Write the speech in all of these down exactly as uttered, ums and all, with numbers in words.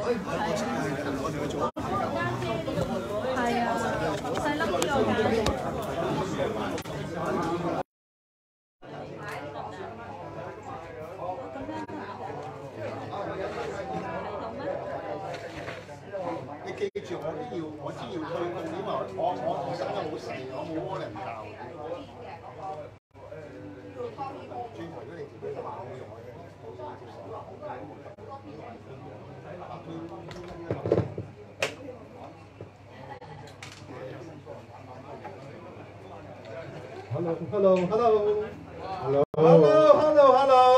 係啊，細粒啲我揀。 你記住，我都要，我知要推動，因為我我我生得好細，我冇可能教。轉頭如果你自己話冇用嘅。Hello, hello, hello, hello, hello, hello,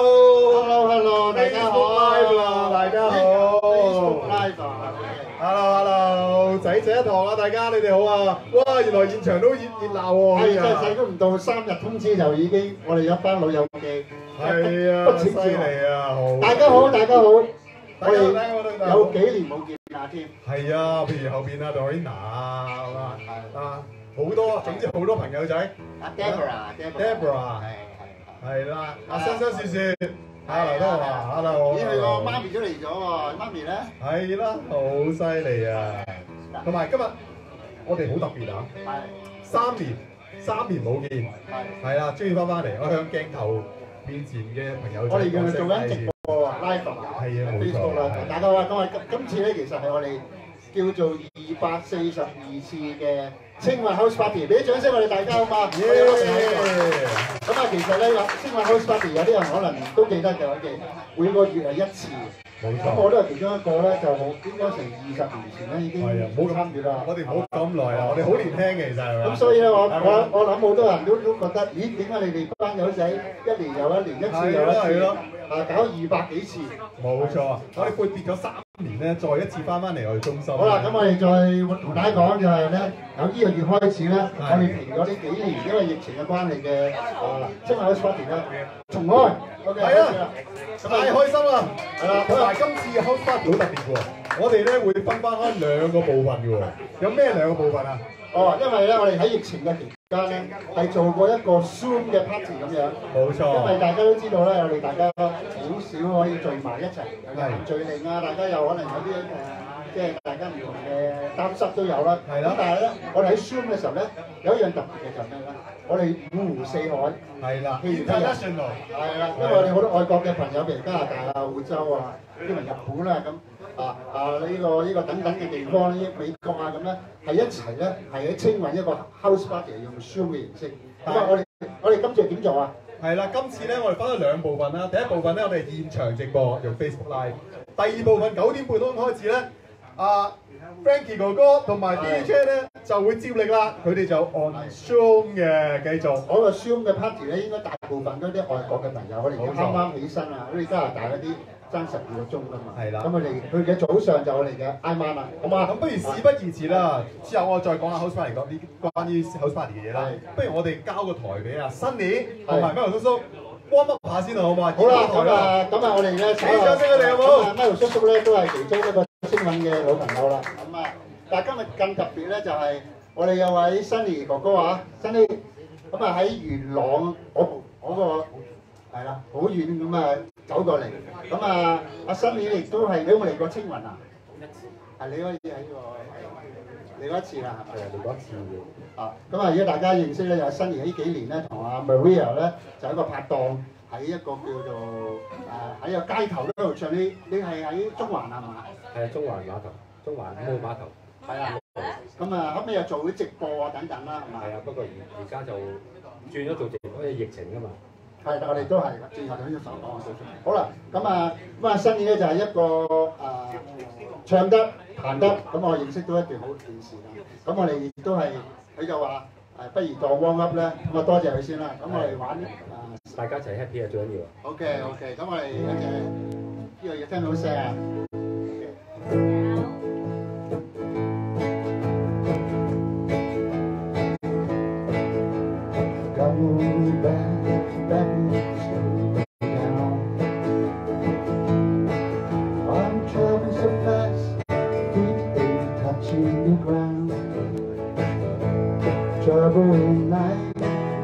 hello, hello, 大家好 ，live 啦，大家好 ，Facebook live 啊 ，hello, hello，仔仔一堂啊，大家你哋好啊！哇，原來現場都熱熱鬧喎，係真係細都唔到三日通知就已經，我哋有班老友記，係啊，犀利啊，好，大家好，大家好，我哋有幾年冇見啦添，係啊，譬如後邊啊 Dorina 啊，啊。好多，總之好多朋友仔。阿 Deborah，Deborah， 係係啦。阿雙雙雪雪，阿劉德華，hello。咦，佢個媽咪都嚟咗喎，媽咪咧？係啦，好犀利啊！同埋今日我哋好特別啊！係三年，三年冇見，係係啦，終於翻返嚟，我向鏡頭面前嘅朋友仔。我哋仲係做緊直播啊 ，live 啊，係啊，冇錯。大家好啊，今日今次咧，其實係我哋叫做二百四十二次嘅。清華 House Party， 俾啲掌聲我哋大家好嘛？咁啊，其實咧，清華 House Party 有啲人可能都記得嘅，我哋每個月係一次。冇錯。咁我都係其中一個咧，就好應該成二十年前咧已經參與啦。我哋唔好咁耐啊，我哋好年輕嘅其實係咪？咁所以咧，我我我諗好多人都都覺得，咦？點解你哋班友仔一年又一年，一次又一次，啊搞二百幾次？冇錯，我哋闊別咗三年咧，再一次翻返嚟我哋中心。好啦，咁我哋再同大家講就係咧，由呢個月開始咧，我哋停咗呢幾年，因為疫情嘅關係嘅啊，清華 House Party 咧重開。係啊，太開心啦！係啦，同埋今次嘅 House Party 好特別喎，我哋咧會分翻開兩個部分嘅喎，有咩兩個部分啊？哦，因為咧我哋喺疫情嘅期間咧係做過一個 Zoom 嘅 party 咁樣。冇錯。因為大家都知道咧，我哋大家好少可以聚埋一齊，有人聚令啊，大家又可能有啲誒。即係大家唔同嘅擔心都有啦，係啦。咁但係咧，我哋喺 Zoom 嘅時候咧，有一樣特別嘅就係咩咧？我哋五湖四海，係啦，譬如睇得順路，係啦。因為我哋好多外國嘅朋友，譬如加拿大啊、澳洲啊、啲人日本啦咁啊啊呢個呢個等等嘅地方咧，美國啊咁咧，係一齊咧係喺清雲一個 house party 用 Zoom 嘅形式。咁啊，我哋我哋今次點做啊？係啦，今次咧我哋分咗兩部分啦。第一部分咧，我哋現場直播用 Facebook Live。第二部分九點半鐘開始咧。啊 ，Frankie 哥哥同埋 D J 咧就會接力啦，佢哋就按 Zoom 嘅繼續。我個 Zoom 嘅 party 咧，應該大部分都啲外國嘅朋友，我哋啱啱起身啊，好似加拿大嗰啲爭十二個鐘㗎嘛。係啦。咁佢哋佢嘅早上就我哋嘅挨晚啦，好嘛？咁不如事不宜遲啦，之後我再講下 House Party 講啲關於 House Party 嘅嘢啦。不如我哋交個台俾阿 Sunny 同埋 Michael 叔叔。warm up下先啦，好嘛？好啦，咁啊，咁啊，我哋咧，俾啲掌聲佢哋好冇？阿 Michael 叔叔咧都係其中一個清韻嘅老朋友啦。咁啊，但係今日更特別咧，就係我哋有位 Sunny 哥哥啊 ，Sunny，咁啊喺元朗嗰嗰個係啦，好遠咁啊走過嚟。咁啊，阿 Sunny 亦都係你有冇嚟過清韻啊？一次。係你可以喺個嚟過一次啦，係咪？係嚟過一次嘅。啊，咁啊，如果大家認識咧，就係 Sunny 呢幾年咧，同阿 Maria 咧就一個拍檔，喺一個叫做誒喺個街頭嗰度唱。你你係喺中環係嘛？係中環碼頭，中環五號碼頭。係啊。咁啊，後尾又做啲直播啊等等啦，係嘛？係啊，不過而而家就轉咗做直播，因為疫情㗎嘛。係，我哋都係轉頭呢個手講做出嚟。好啦，咁啊，咁啊 Sunny 咧就係一個誒唱得彈得，咁我認識到一段好段時間。咁我哋亦都係。佢就話誒，不如當 warm up 咧，咁啊多謝佢先啦。咁我哋玩誒，大家一齊 happy 啊，最緊要。OK OK，咁我哋一隻呢個要聽到聲啊。Traveling night,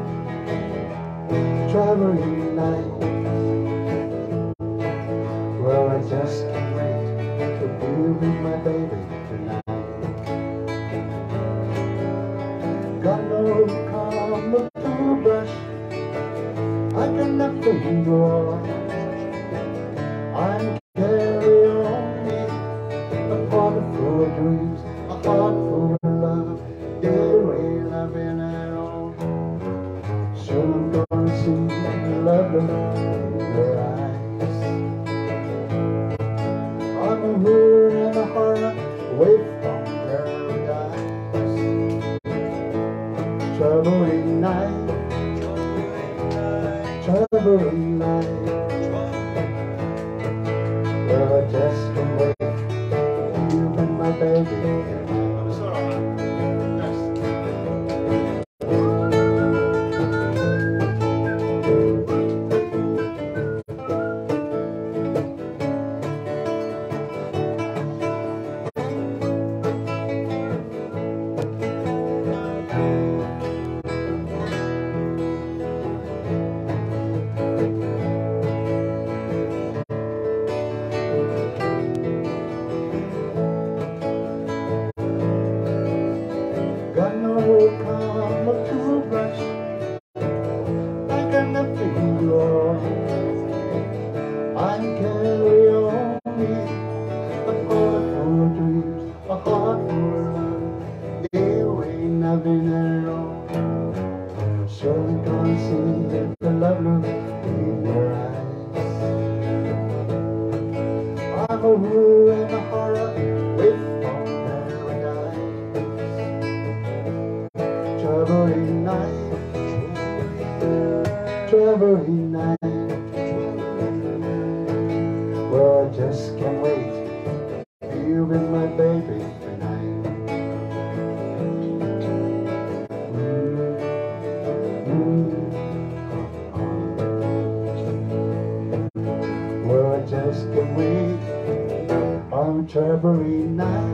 traveling night. Well, I just can't wait to be You'll be my baby tonight. Got no comb or toothbrush, I got nothing to draw. I'm carry on me, a heart full of dreams, a heart full of love. Yeah, we loving it all. So I'm gonna see the love in your eyes. I'm a hood and a heart away from paradise. Traveling night, traveling night. Well, I just can't wait. You've been my baby. Got no comb or toothbrush, I got nothing to draw. I'm carry on me, a heart full of dreams, a heart full of love. Yeah, we ain't nothing at all. So we gonna see the love look in your eyes. I'm a woo and a horror with traveling night, traveling night. Well, I just can't wait. You've been my baby tonight. Mm-hmm. Well, I just can't wait. I'm traveling night.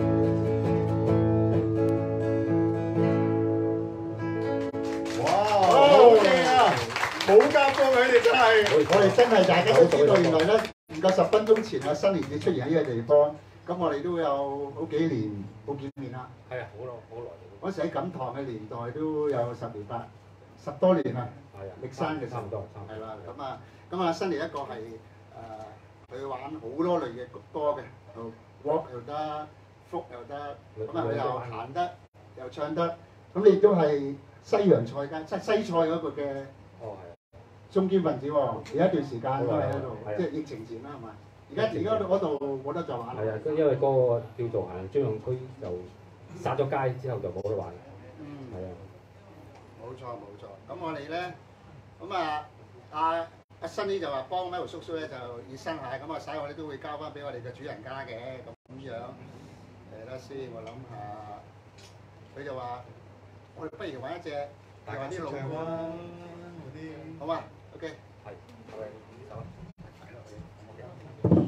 好夾過佢哋真係，我哋真係大家都知道，原來咧唔夠十分鐘前啊，新年節出現喺呢個地方，咁我哋都有好幾年冇見面啦。係啊，好耐好耐。嗰時喺錦塘嘅年代都有十年八十多年啦。係啊，歷山嘅時候。差唔多，差唔多。係啦，咁啊，咁啊，新年一個係誒，佢玩好多類嘅歌嘅，又 rock 又得 ，folk 又得，咁啊佢又行得又唱得，咁亦都係西洋菜嘅，即係西菜嗰個嘅。哦，係。中堅分子喎，有一段時間都喺度，即係疫情前啦，係咪？而家而家嗰度冇得再玩啦。係啊， 因為嗰個叫做行專用區就殺咗街之後就冇得玩。 嗯， 係啊。 冇錯冇錯，咁我哋咧，咁啊阿阿新呢就話幫 Michael 叔叔咧就熱身下，咁啊使我哋都會交翻俾我哋嘅主人家嘅，咁樣誒啦先，我諗下，佢就話我哋不如揾一隻大家啲老歌啦，好嘛？ OK， 係，係咪呢首？係咯 ，OK，OK。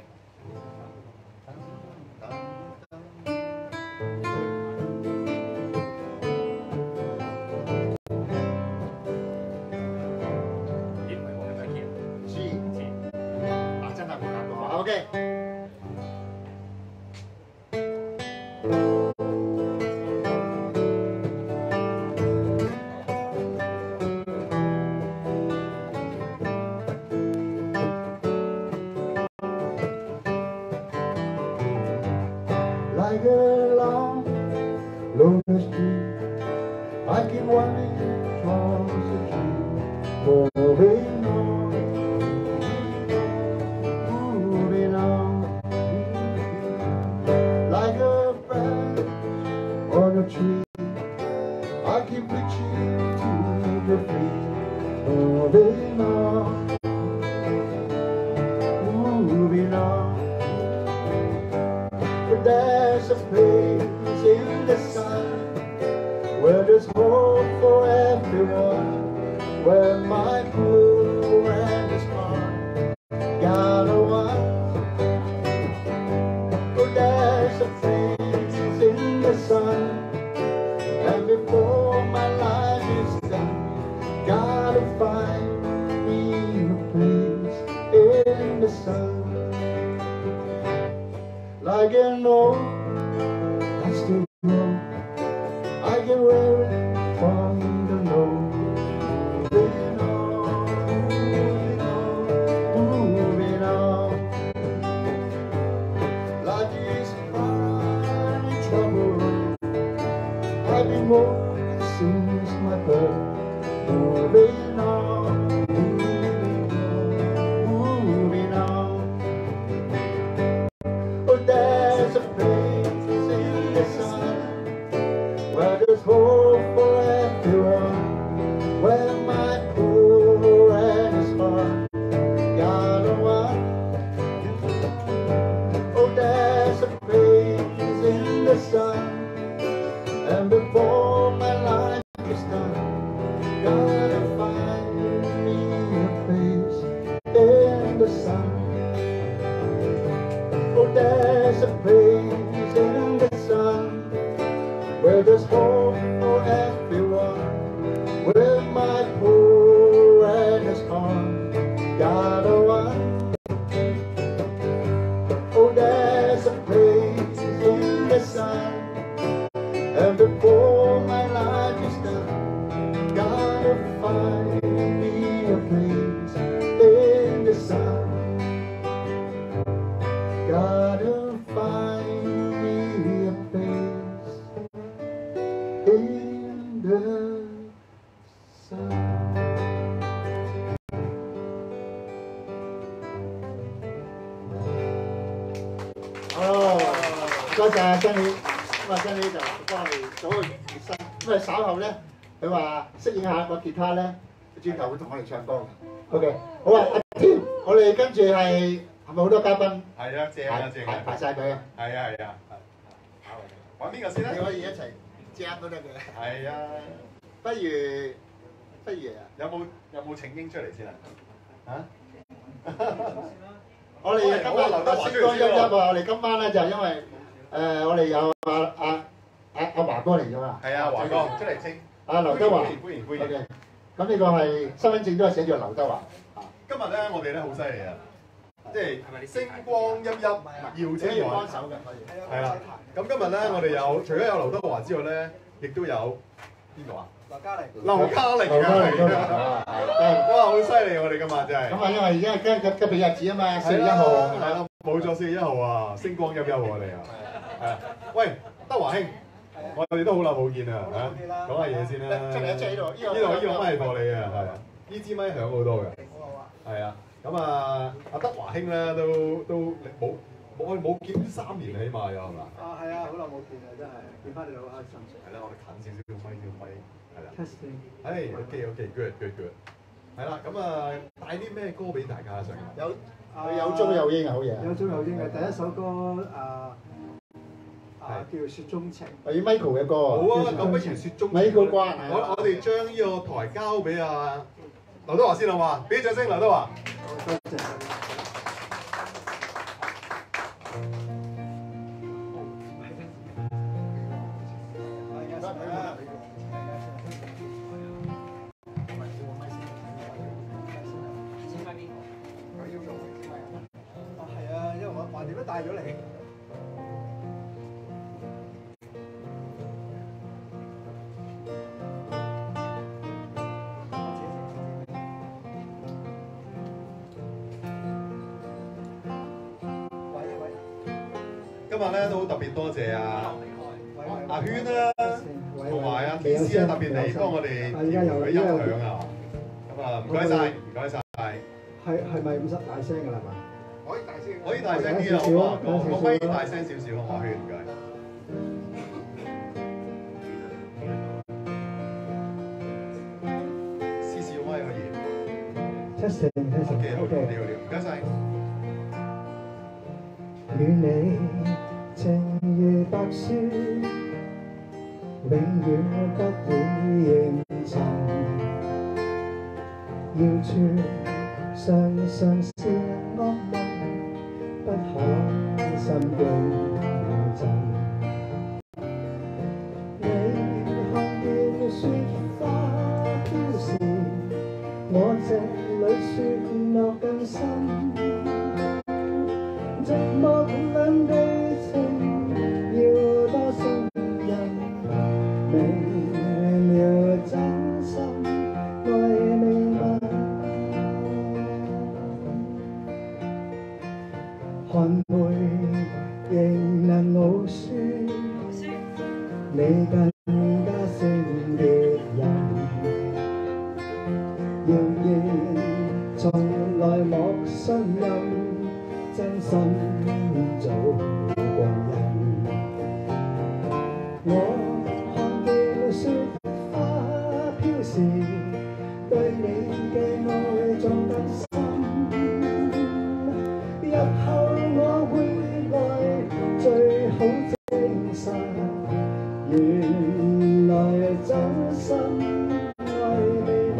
點唔係我係咪叫？知知，嗱真係冇夾過 ，OK。 Like a long, lonely street, I keep running across the tree, moving on, moving on. Like a branch on a tree, I keep reaching to the feet, moving on, moving on. But there's a place in the sun where there's hope for everyone, where my poor friend is gone, gotta want. But there's a place in the sun, and before my life is done, gotta find me a place in the sun. like an old plastic robe. I can wear it from the low. Moving on, moving on, moving on. Life is hard and trouble. I've been walking since my birth. Moving on, moving on. Oh, there's a place in the sun where there's hope for everyone, where my poor and his heart got a one. Oh, there's a place in the sun, and before my life is done, gotta find me a place in the sun. Oh, there's a place in the sun where there's hope for everyone, where my poor and his heart got a one. Oh, there's a place in the sun, and before my life is done, gotta find me a place in the sun. Gotta find me a place in the sun. 哦，多謝阿珍妮，咁啊珍妮就幫我哋做個熱身，因為稍後咧，佢話適應下個吉他咧，轉頭會同我哋唱歌嘅。OK， 好啊，阿添，我哋跟住係係咪好多嘉賓？ 係啊，正啊正啊， 排排曬隊啊！ 係啊係啊，揾邊個先咧？ 你可以一齊 jam 都得嘅。 係啊， 不如不如啊， 有冇有冇請纓出嚟先啊？ 嚇！我哋今日留得星光熠熠啊！我哋今晚咧就係因為誒，我哋有阿阿阿阿華哥嚟咗嘛。 係啊，華哥出嚟先。 阿劉德華。 歡迎歡迎歡迎。 OK， 咁呢個係身份證都係寫住劉德華。 今日咧，我哋咧好犀利啊！即係星光熠熠，耀青雲。 幫手嘅可以。 係啦，咁今日咧，我哋有除咗有劉德華之外咧，亦都有邊個啊？劉嘉玲。劉嘉玲啊！哇，好犀利！我哋今日真係。 咁啊，因為而家今今今日日子啊嘛，四月一號。 係啦，冇錯，四月一號啊，星光熠熠喎，我哋啊。係啊，喂，德華兄，我哋都好耐冇見啊，嚇，講下嘢先啦。 出嚟一隻呢度，呢呢度呢個咪係貨你啊，係啊，呢支咪響好多嘅。係啊，咁啊，阿德華兄咧都都冇冇我哋冇見三年起碼有係嘛？ 啊係啊，好耐冇見啊，真係見翻你好開心。 係啦，我哋近少少咪叫咪係啦。 Testing。 係 OK OK good good good。係啦，咁啊帶啲咩歌俾大家上？ 有佢有中有英啊，好嘢。 有中有英嘅第一首歌啊啊叫《雪中情》。 係 Michael 嘅歌。 好啊，咁不如雪中情。 Michael 關。 我我哋將呢個台交俾阿劉德華先好嘛？俾啲掌聲劉德華。 多謝。係啊，因為我橫掂都帶咗嚟。 今日咧都好特別多謝阿阿圈啦，同埋阿 T C 啦，特別嚟幫我哋調佢音響啊。咁啊，唔該曬，唔該曬。 係係咪咁大聲㗎啦嘛？ 可以大聲。 可以大聲啲啊，好嘛？個個咪大聲少少，阿圈唔該。試試個咪可以。 Testing testing。 OK OK，好唔該曬。 與你情如白雪，永遠不會認真。要絕常常是惡夢，不可心驚震。你看見雪花飄時，我這裏雪落更深。寂寞兩地更加聖潔人，仍然從來莫信任，真心做過人。我看見雪花飄時，對你嘅愛仲更深。日後我會來最好證實，原來真心愛未泯。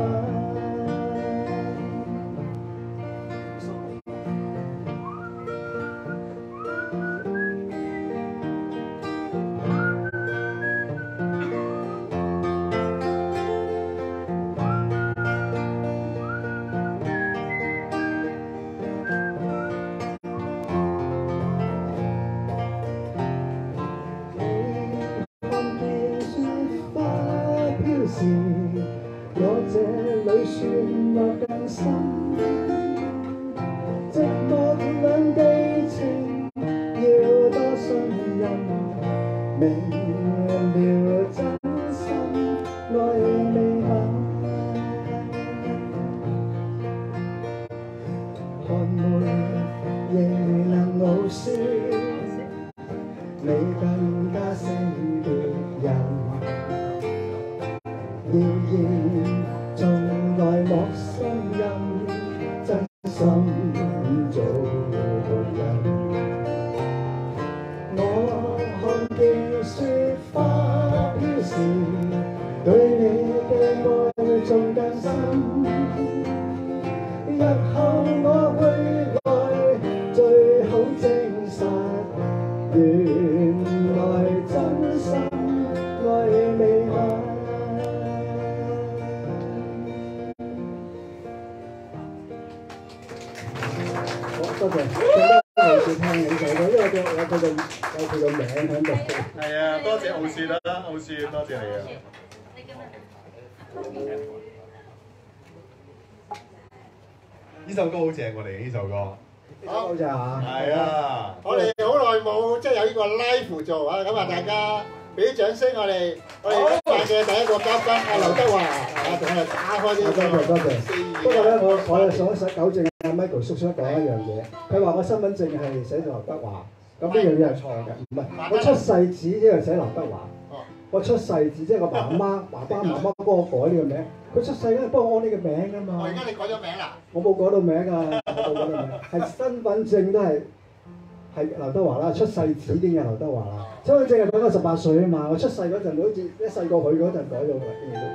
我這裏算我更深，寂寞兩地情要多信任，明了真心愛未泯。看沒仍能傲說，你更加聖潔人。仍然從來莫信任，真心做人。我看見雪花飄時，對你嘅愛仲更深。日後我會來最好證實，原來真心愛未泯。多謝，更加傲視聽你首歌，因為有有佢個有佢個名喺度。 係啊，多謝傲視啦，傲視多謝你啊！呢首歌好正，我哋呢首歌。 好就係嘛？ 係啊！ 我哋好耐冇即係有呢個 live 做啊，咁啊大家俾啲掌聲我哋，我哋今晚嘅第一個嘉賓阿劉德華啊，同我哋打開呢個。 多謝多謝。不過咧，我我係想想糾正阿 Michael 叔叔講一樣嘢，佢話我身份證係寫咗劉德華，咁呢樣嘢係錯嘅，唔係我出世紙呢樣寫劉德華。我出世紙即係我爸媽、爸爸媽媽幫我改呢個名，佢出世嗰陣幫我安呢個名㗎嘛。 我而家你改咗名啦？我冇改到名㗎，我冇改到名，係身份證都係係劉德華啦，出世紙已經係劉德華啦。身份證係講我十八歲啊嘛，我出世嗰陣好似一細個佢嗰陣改咗㗎。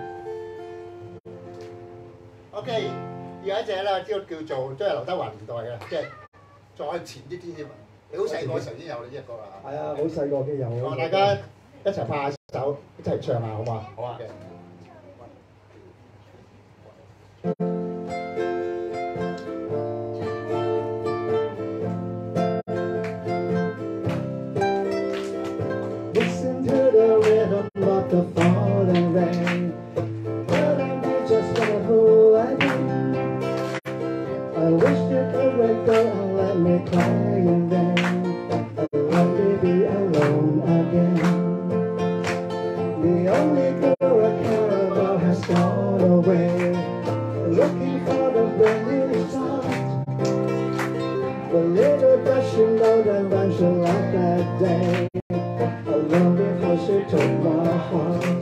OK， 有一隻咧，知道叫做都係劉德華年代嘅，即係再前啲啲添啊！你好細個時候已經有呢隻歌啦。係啊，好細個已經有。哦，大家一齊拍下手，一齊唱下好嘛？好啊。Listen to the rhythm of the falling rain, telling me just who I am. I wish you could wake up and let me cry in vain, and let me be alone again. The only girl I care about has gone away, looking for the brand new start. But little does she know that when she left that day, I love before she took my heart.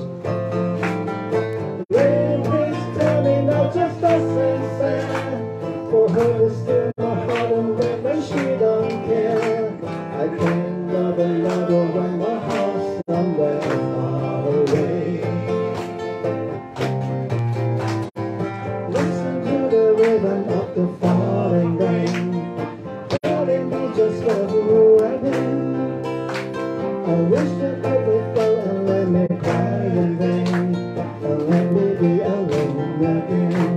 Rain, please tell me not just a sunset, for her to steal my heart away when she don't care. I can't love another when my heart's somewhere far away. Listen to the rhythm of the falling rain, telling me just for who I've been. I wish that I would go and let me cry in vain, and let me be alone again.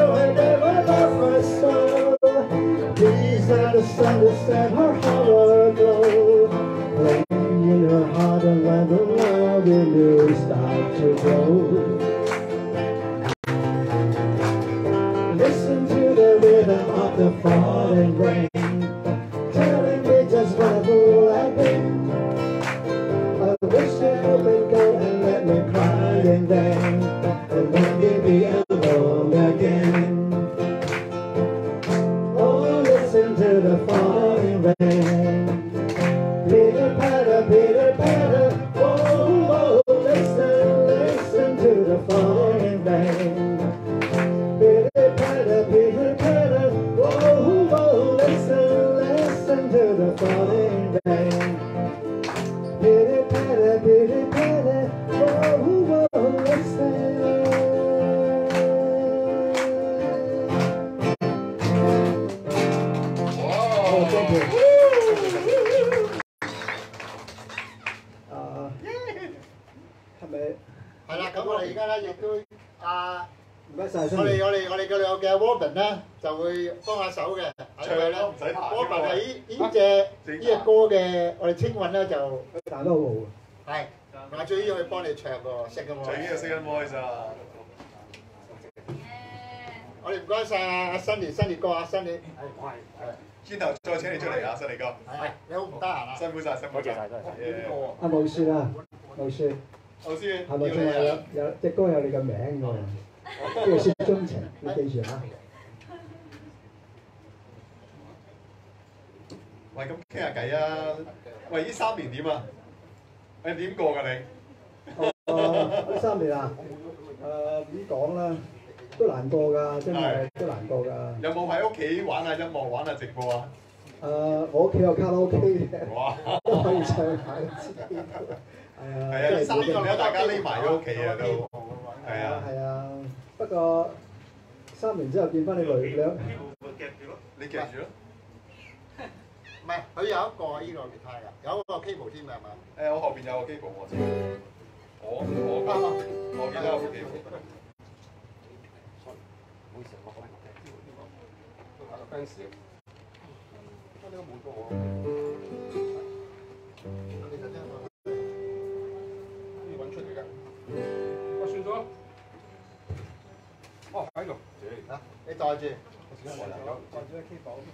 Understand her horror about the falling rain, telling me just what a fool I've been. I wish you would go and let me cry in vain, and then you'd be alone again. Oh, listen to the falling rain. Pitter patter, pitter patter. Oh, oh, listen, listen to the falling rain. Pitter patter, pitter patter. Oh, oh, listen, listen to the falling rain. Pitter patter, pitter patter. Oh, oh, listen. Oh, thank you. 係咪？ 係啦，咁我哋而家咧亦都啊， 唔該晒， 我哋我哋我哋嘅兩嘅 Robin 咧就會幫下手嘅， 唱咧都唔使彈。 Robin 係呢呢隻呢隻歌嘅，我哋清韻咧就彈得好好。 係，我最要去幫你唱個識嘅喎。 最緊要識緊 voice 啊！ 我哋唔該晒阿 Sunny，Sunny 哥啊 ，Sunny。係，我係。 轉頭再請你出嚟啊，Sunny哥。 係，你好唔得閒啊？ 辛苦晒，辛苦晒。 阿無雪啊，無雪。 老師， 係咪仲係有有隻歌有你嘅名㗎？叫雪中情，你記住嚇。 喂，咁傾下偈啊！喂，呢三年點啊？誒點過㗎你？ 哦，呢三年啊，誒點講啦，都難過㗎，真係都難過㗎。 有冇喺屋企玩下音樂、玩下直播啊？ 誒，我屋企有卡拉 OK 嘅， 哇， 都可以唱下知。係啊， 係啊，三年咧大家匿埋喺屋企啊都。係啊。 係啊，不過三年之後見翻你女兩。 你夾住咯。 唔係，佢有一個呢個吉他㗎，有一個 cable 添㗎係嘛？ 誒，我後邊有個 cable 我知。我我我見到有個 cable。唔好意思，我講我打個 fans。呢個冇多喎。揾出嚟㗎。我算咗。哦，喺度。 嚇，你袋住。 袋住個 cable。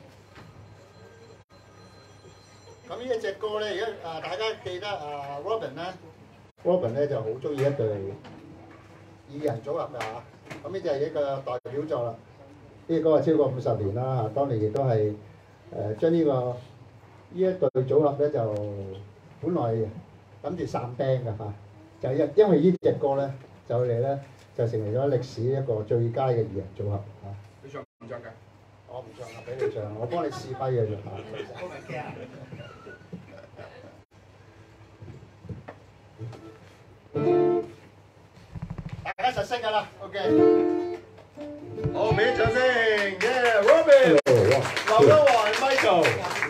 咁呢一隻歌咧，而家啊大家記得啊 Robin 咧 ，Robin 咧就好中意一隊二人組合㗎嚇。咁呢就係一個代表作啦。呢隻歌係超過五十年啦嚇，當年亦都係誒將呢個呢一隊組合咧就本來諗住散 band 㗎嚇，就因因為呢隻歌咧就佢哋咧就成為咗歷史一個最佳嘅二人組合嚇。 你唱唔唱㗎？ 我唔唱啊，俾你唱，我幫你試揮嘅啫嚇。大家實識㗎啦 ，OK。 好，俾啲掌聲 ，Yeah，Robin，劉德華 ，Michael。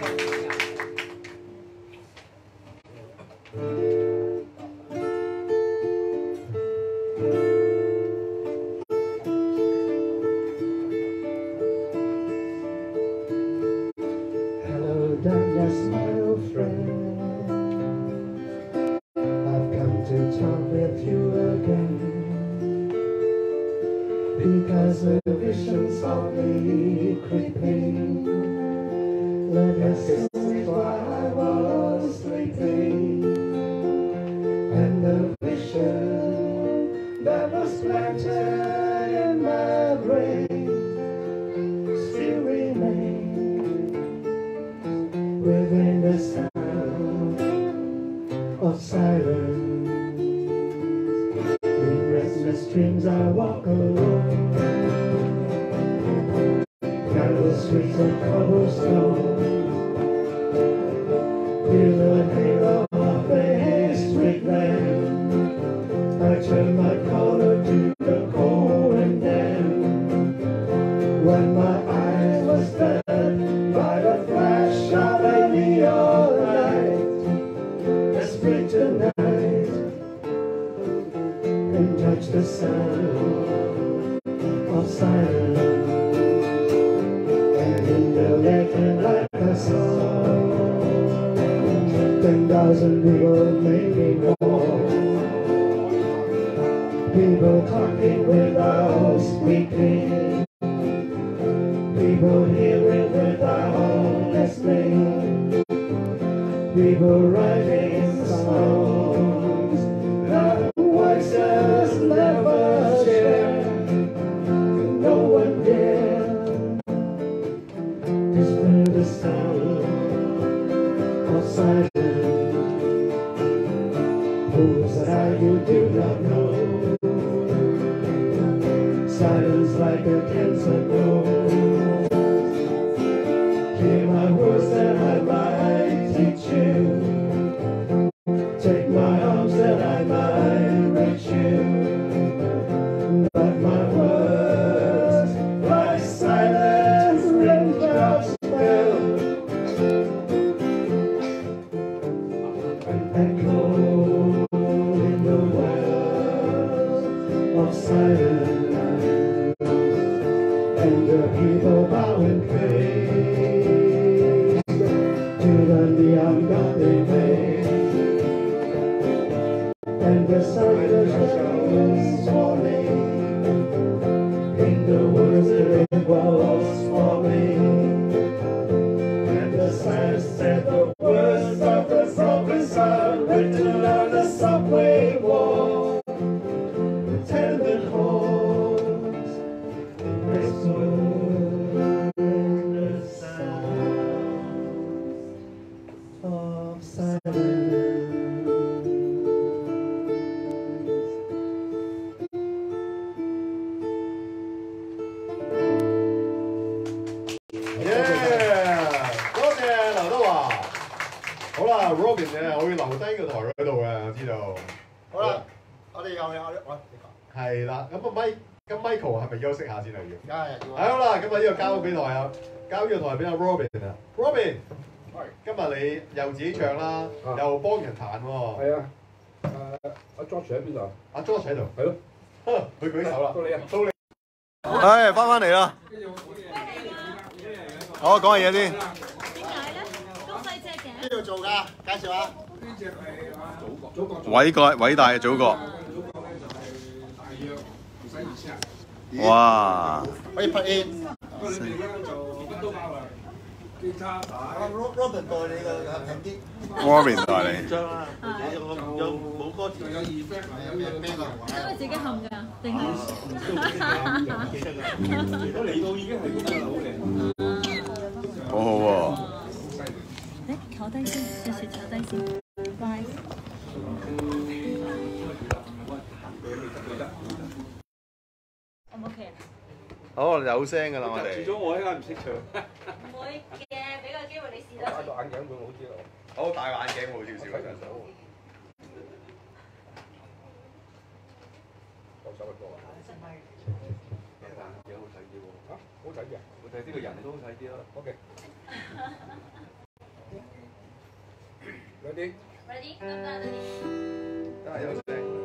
Hello, darkness, my old friend. I've come to talk with you again. Because the vision softly creeping led us while I was sleeping, and the vision that was planted in my brain still remains within the sound of silence. In restless dreams I walk alone down the streets of cobblestone. Feel the halo of a street lamp. I turn my collar to the cold and damp. When my eyes were stabbed by the flash of a neon light, I spring tonight and touch the sound of silence. And in the legend like I saw ten thousand people making war. People talking without speaking. People hearing people writing songs that voices never share. No one dare dispel the sound of silence. Whose that you do not know. Silence like a cancer grows. Hear my words that I might teach you. Take my arms that I might reach you. But my words, like silence, raindrops fell. And echo in the wells of silence. And the people bow and praise to the neon god they made. And the silence was falling in the words that it was falling. And the silence said the words of the prophesy written on the subway wall. The tender halls whisper in the sound of silence. Robin 嘅，我要留低個台嗰度嘅，我知道。 好啦，我哋又有我你講。 係啦，咁啊 Mike，咁 Michael 係咪休息下先啊要？ 梗係要。係好啦，咁啊呢個交俾台啊，交呢個台俾阿 Robin 啊。Robin， 今日你又自己唱啦，又幫人彈喎。 係啊。誒，阿 George 喺邊度？ 阿 George 喺度。係咯。佢舉手啦。 到你啊！ 到你。唉，翻返嚟啦。好，講下嘢先。 邊度做㗎？介紹下。 呢隻係啊祖國，祖國偉國偉大嘅祖國。 祖國咧就係大約唔使二千人。 哇！ 可以拍 in。 不過你哋咧就乜都包啦，吉他打。 Robin 代你嘅平啲。 Robin 代你。 張啦，有有冇歌詞？ 有 effect 啊，有嘢咩㗎？ 因為自己冚㗎，定係？ 如果嚟到已經係咁嘅好嘅。 好好喎。 誒，坐低先，有時坐低先，乖。O 唔 OK 啊？ 好，有聲㗎啦，我哋。 遲咗我依家唔識唱。 唔會嘅，俾個機會你試多次。 戴個眼鏡會好啲咯。 好，戴個眼鏡好少少。 放手嘅歌啊！眼鏡好睇啲喎。嚇，好睇嘅，好睇啲個人都好睇啲咯。OK。Ready? Ready? Good, ready. 真係有聲。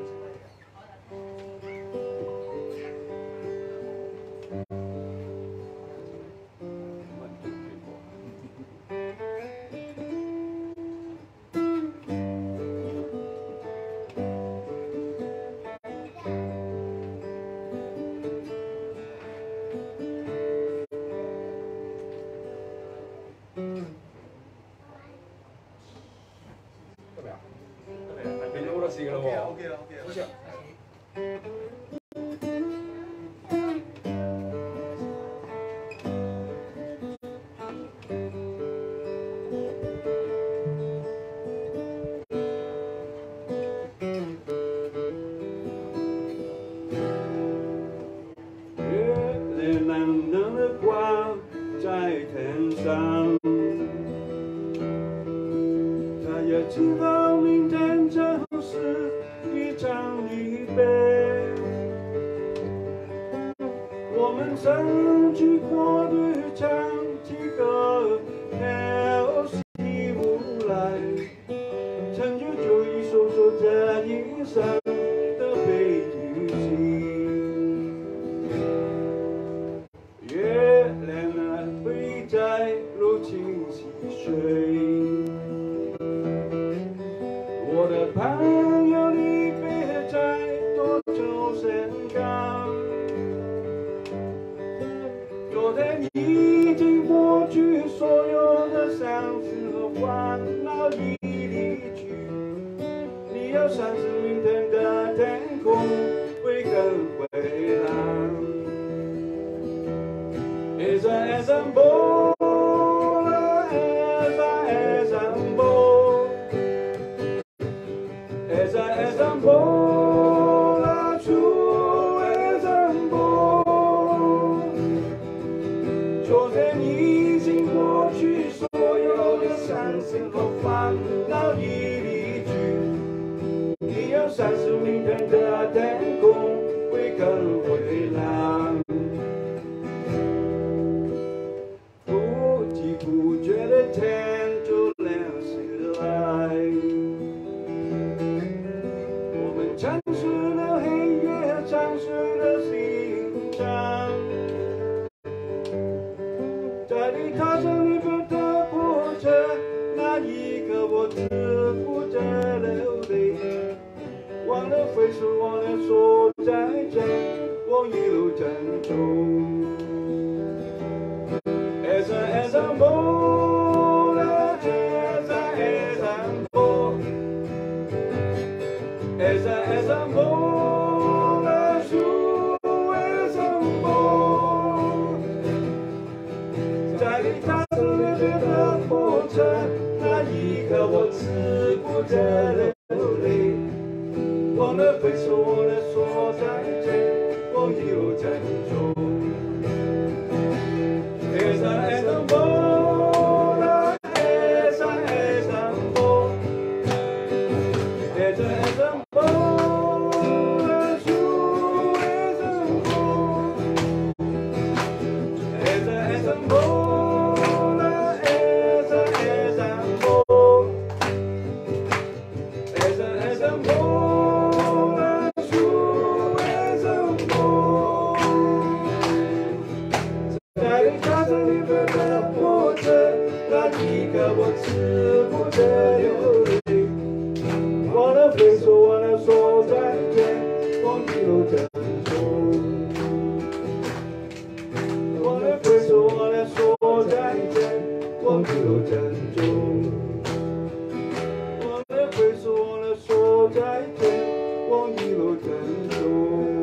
試㗎啦喎 ，OK 啦 ，OK 啦，好似啊。 月亮蓝蓝的挂在天上，他也知道明天就是一场离别。我们曾去过对唱几个跳戏舞来，成就就一首首在衣裳的悲剧戏。月亮啊，会在柔情细水。我的朋友，你别再多愁善感。昨天已经过去，所有的伤心和烦恼已有三十明天的天空会更灰蓝。As I as I born, as I as I'm born, as I as I'm born, true as I'm born。昨天已经过去，所有的伤心和烦恼已离去。你要相信明天的天空会更灰蓝。不知不觉的天就亮起来，我们尝试了黑夜，尝试了心伤，在你踏上你的火车，那一刻我只顾着流泪，忘了挥手，忘了说再见，我一路珍重。As I as I'm born, as I as I'm born, as I as I'm born, as you as I'm born。在你踏上那边的火车，那一刻我只顾着流泪，忘了挥手，忘了说再见，我一路珍重。As I as I'm born, as I as I'm born, as I as I'm born, as you as I'm born, as I as I'm born, as I as I'm born, as I as I'm born, as you as I'm born。在你踏上你奔的火车，那一刻我只顾着流泪，忘了挥手，忘了说再见，我一路珍重。忘了挥手，忘了说再见，我一路珍重。忘了挥手，忘了说再见，我一路珍重。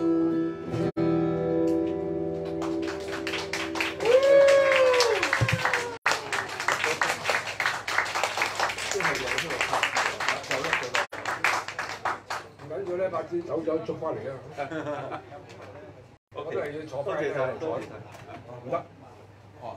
唔緊要咧，把支酒酒捉翻嚟啊！我都係要坐翻嚟啊！坐唔得。 哦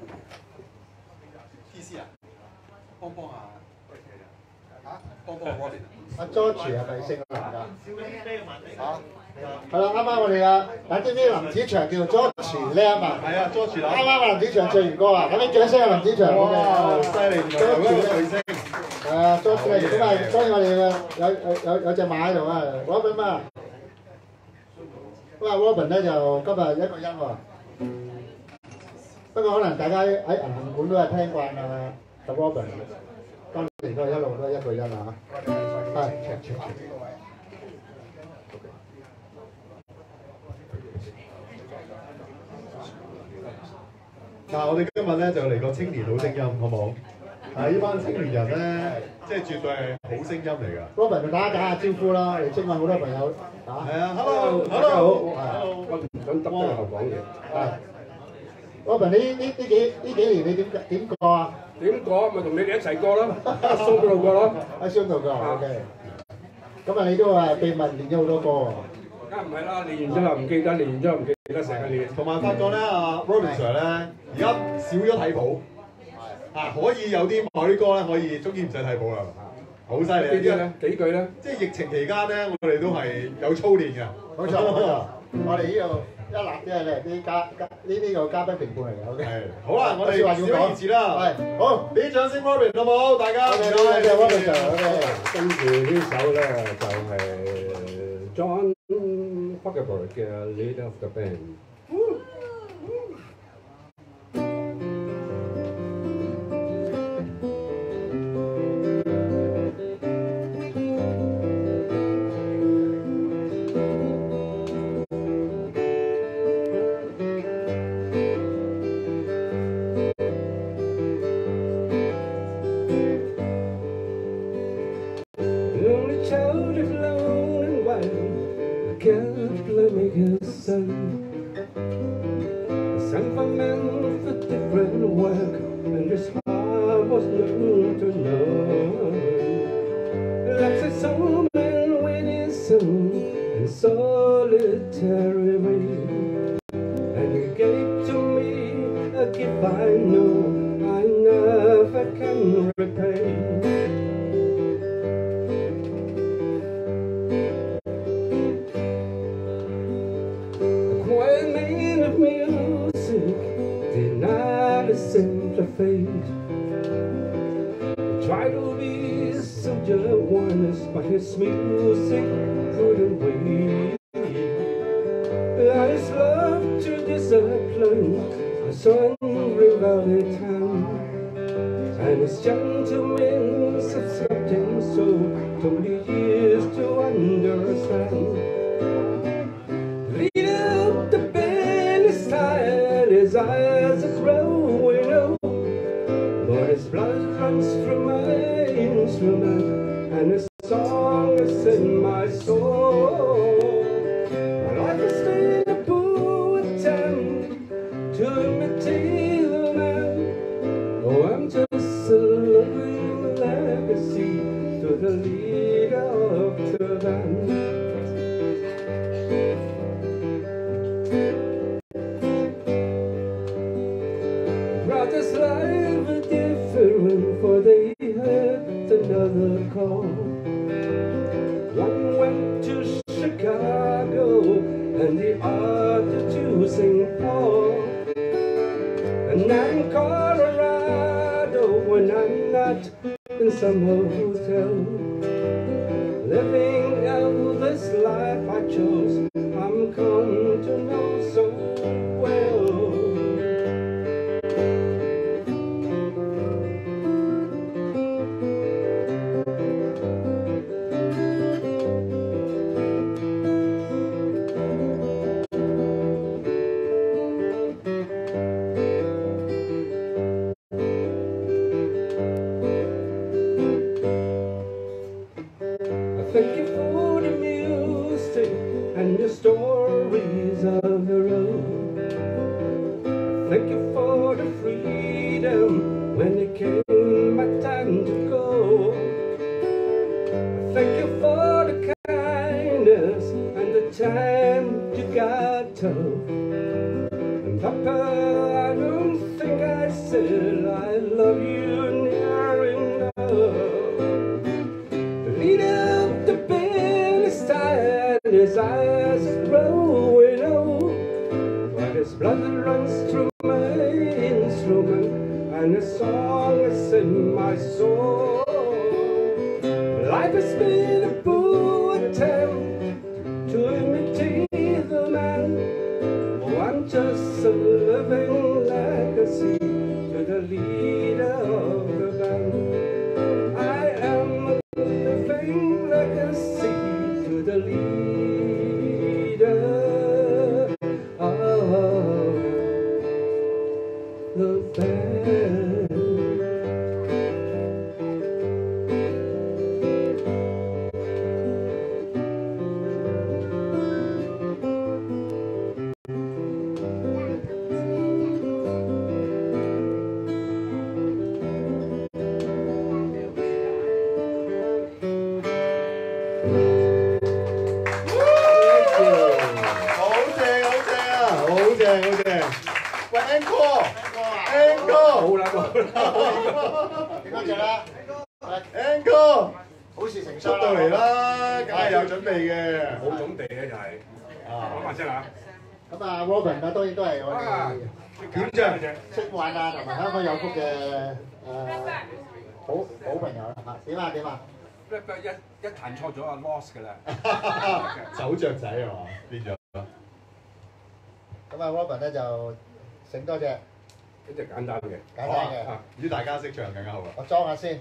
，P C 啊，幫幫下，嚇，幫幫 Robin。 阿 George 係咪姓林㗎？嚇，係啦，啱啱我哋啊，嗱，知唔知林子祥叫做 George 叻啊嘛？ 係啊，George 啦。啱啱啊，林子祥唱完歌啊，咁你掌聲啊，林子祥。 哇，犀利，George 巨星。 係啊 ，George 咧，咁啊，當然我哋有有有有隻馬喺度啊 ，Robin 啊。咁啊 ，Robin 咧就今日一個人喎。不過可能大家喺銀行館都係聽慣啊，阿 Robin 當年都係一路都係一個人啊。係。 嗱，我哋今日咧就嚟個青年好聲音，好冇？啊！呢班青年人咧，即係絕對係好聲音嚟㗎。 Robin 同大家打下招呼啦，嚟請問好多朋友打。 係啊 ，hello，hello， 我唔想得罪後講嘢。 係。Robin，呢呢呢幾呢幾年你點點過啊？ 點過咪同你哋一齊過咯，松嗰度過咯。 喺松度過 ，OK。咁啊，你都係秘密練咗好多歌喎。 梗唔係啦，練完之後唔記得，練完之後唔記得成日練。 同埋發覺咧，阿 Robin Sir 咧，而家少咗睇譜。啊，可以有啲某啲歌咧，可以終於唔使睇譜啦，好犀利！ 幾句咧？幾句咧？ 即係疫情期間咧，我哋都係有操練嘅。 冇錯冇錯，我哋呢度一立即係啲嘉嘉呢呢個嘉賓評判嚟嘅 ，OK。 好啦，我哋話要講事啦。 係好， 俾啲掌聲 Robin 好冇？大家。 多謝 Robin Sir，OK。 跟住呢首咧就係 John Fogerty 嘅《Leader of the Band》。Only child and his heart was known to none. Like the summer when his son in solitary way, and he gave to me a gift I know I never can repay. Simpler fate. He tried to be soldier once, but his music couldn't wait. His love to discipline, a son rebellied hand, and his gentlemen subscribing so took me years to understand. Lead up the band style, his eyes are growing old, but his blood runs through my instrument, and his song is in my soul. My life has been a poor attempt to imitate the man. Oh, I'm just a living legacy to the leader of the band. Brothers' life was different, for they had another call. One went to Chicago and the other to Saint Paul. And I'm in Colorado when I'm not in some hotel, living out this life I chose. I'm come to know so well. Thank you for the music and the stories of the road. Thank you for the freedom when it came my time to go. Thank you for the kindness and the time you got tough. And Papa, I don't think I said I love you near enough. His eyes are growing old, but his blood runs through my instrument, and his song is in my soul. Life has been a poor attempt to imitate the man. Oh, I'm just a living legacy to the leader of the band. I am a living legacy to the leader of the band. Anchor， 好事成雙出到嚟啦，梗係有準備嘅， 冇準備嘅就係啊，講下先嚇。 咁啊 ，Robin 啊，當然都係我哋點啫？ 識玩啊，同埋香港有福嘅誒好好朋友啦嚇。點啊點啊？ 一一一彈錯咗啊 lost 㗎啦， 走雀仔係嘛變咗。 咁啊 ，Robin 咧就醒多隻。 呢隻簡單嘅， 簡單嘅。 如果大家識唱更加好啦。 我裝下先。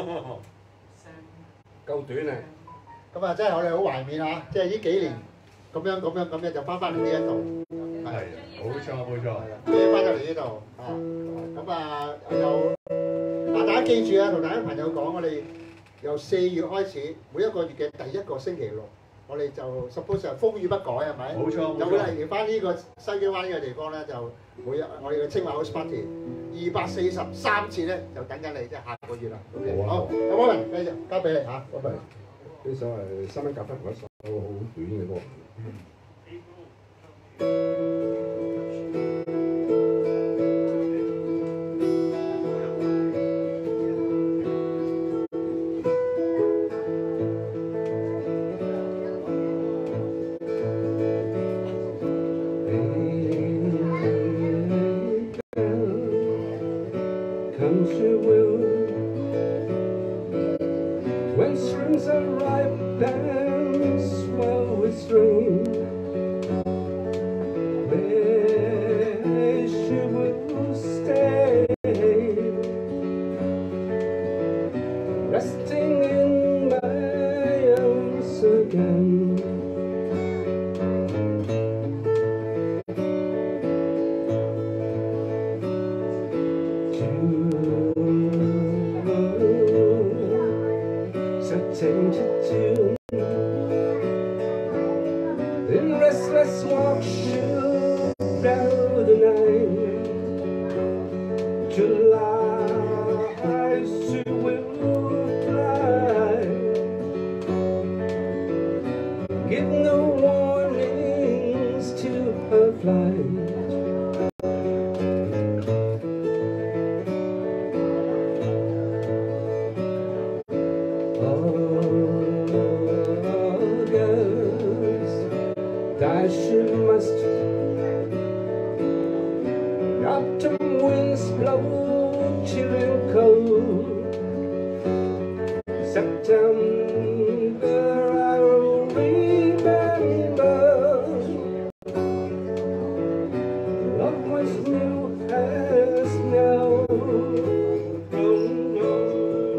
夠短啊！ 咁啊，真係我哋好懷緬啊！即係呢幾年咁樣咁樣咁樣就翻返嚟呢一度。 係，冇錯冇錯。 即係翻到嚟呢度啊！咁啊，又嗱，大家記住啊，同大家朋友講，我哋由四月開始，每一個月嘅第一個星期六。我哋就 suppose 係風雨不改係咪？ 冇錯， 就會嚟翻呢個西基灣呢個地方咧，就每日我哋嘅清華 house party， 二百四十三次咧，就等緊你，即係下個月啦。OK， 好，有冇人繼續交俾你嚇？ 拜拜。呢首係三蚊夾分同一首好短嘅歌。Country road, when springs are ripe and swell with rain, where she will stay, resting in my arms again. Change it to in restless walk through the night. July she will fly, give no warnings to her flight. Die she must. Autumn winds blow chill and cold. September I will remember. Love was new as now grown old.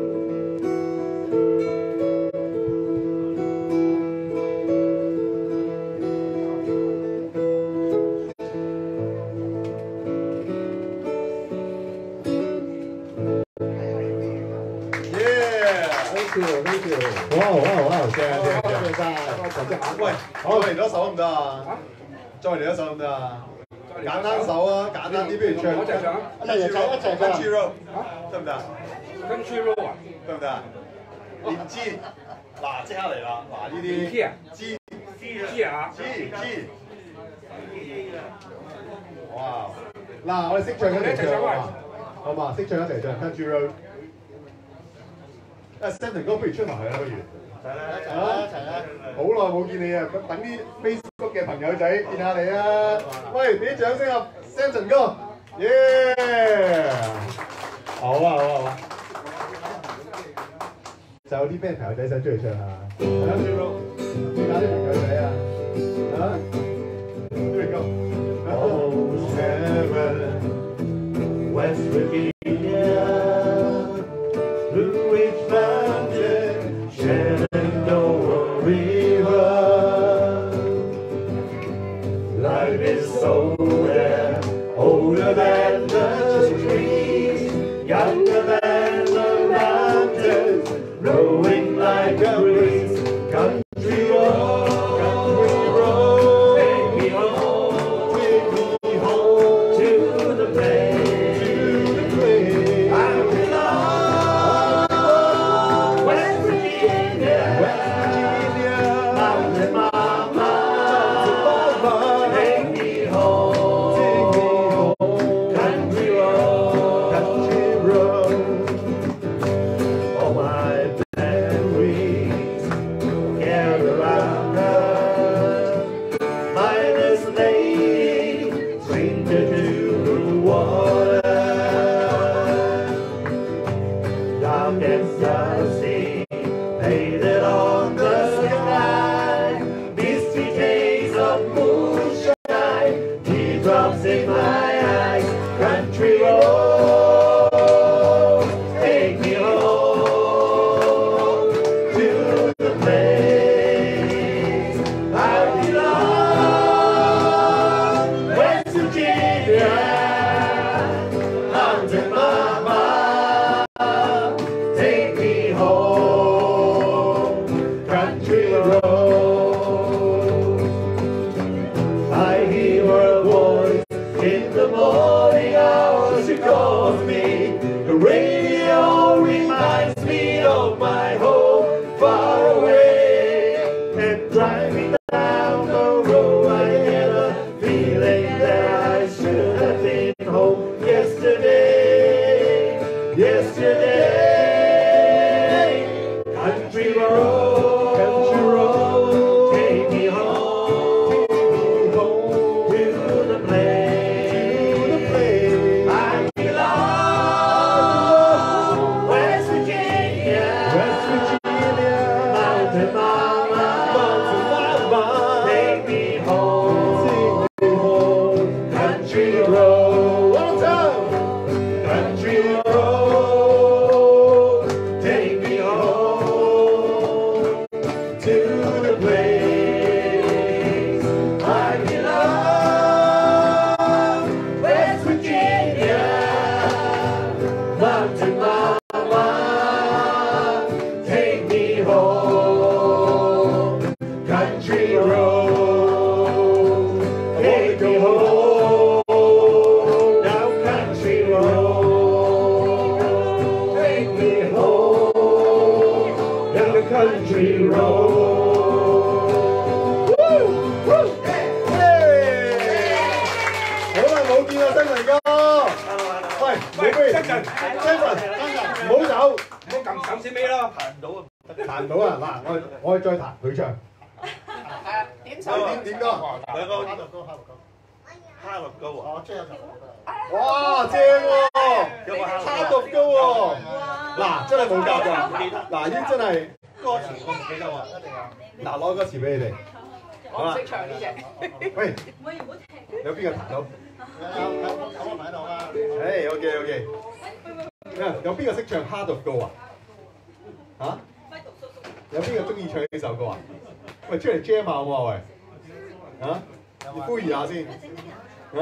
Thank you， 哇哇哇，正正正， 多謝晒。 喂，我嚟多首得唔得啊？再嚟多首得唔得啊？簡單首啊，簡單啲，不如唱。 我一齊唱。 一齊唱，一齊唱。 Country Road，得唔得？ Country Road 啊， 得唔得？連支，嗱即刻嚟啦！嗱呢啲 G 啊 ，G G 啊 G G， 哇！嗱，我哋識唱一齊唱啊，好嘛？識唱一齊唱 Country Road。啊 ，Samson 哥，不如出埋去啦，不如。 一齊啦，一齊啦！ 好耐冇見你啊，咁等啲 Facebook 嘅朋友仔見下你啊！喂，俾啲掌聲啊 ，Samson 哥，耶！好啊，好啊，好啊！就有啲咩朋友仔想出嚟唱下？係啊，見下啲朋友仔啊！啊 ，Here we go。 Oh, seven, West Virginia, Blue Ridge Mountain, Shenandoah River. Life is older, older than the trees, younger than the mountains, growing like a breeze. Country road, country road, take me home, take me home to the place, to the place I belong. West Virginia, West Virginia, Mountain Mama, take me home, take me home, country road, country road. All my memories gather round her. Miner's lady, stranger to the water. Dark and dusty, painted on the sky. Misty days of moonshine, teardrops in my eyes. Country road, take me home to the place I belong. West Virginia, Mountain Mama, take me home. Yesterday, country road, country road, take me home, to the place I belong, West Virginia, West Virginia, Mountain Mama, Mountain Mama, take me home, take me home, country road, one time, country road, take me home to the place I belong, West Virginia, Mountain Mama, take me home, country road, take me home, now country road, take me home, down the country road. Woo! Woo! 好耐冇見啦，新文哥。喂， 喂， 冇咩？ 真人， 新文，唔好走， 唔好撳手先尾咯。 彈唔到啊！嗱，我哋我哋再彈佢唱。 點點唱？ 點歌？ 兩個哈律歌，哈律歌。 哈律高啊！ 哦，即係有頭。哇，正喎！ 有個哈哈律歌喎。嗱，真係冇夾㗎。嗱，已經真係歌詞我唔記得喎。 嗱，攞歌詞俾你哋。好啦， 識唱呢只。 喂，有邊個彈到？ 有有有我喺度啊！ 誒，OK OK。有邊個識唱《Heart of Gold》啊？嚇？有邊個中意唱呢首歌啊？喂，出嚟 jam 下好唔好啊？喂，嚇？要呼籲下先。嚇？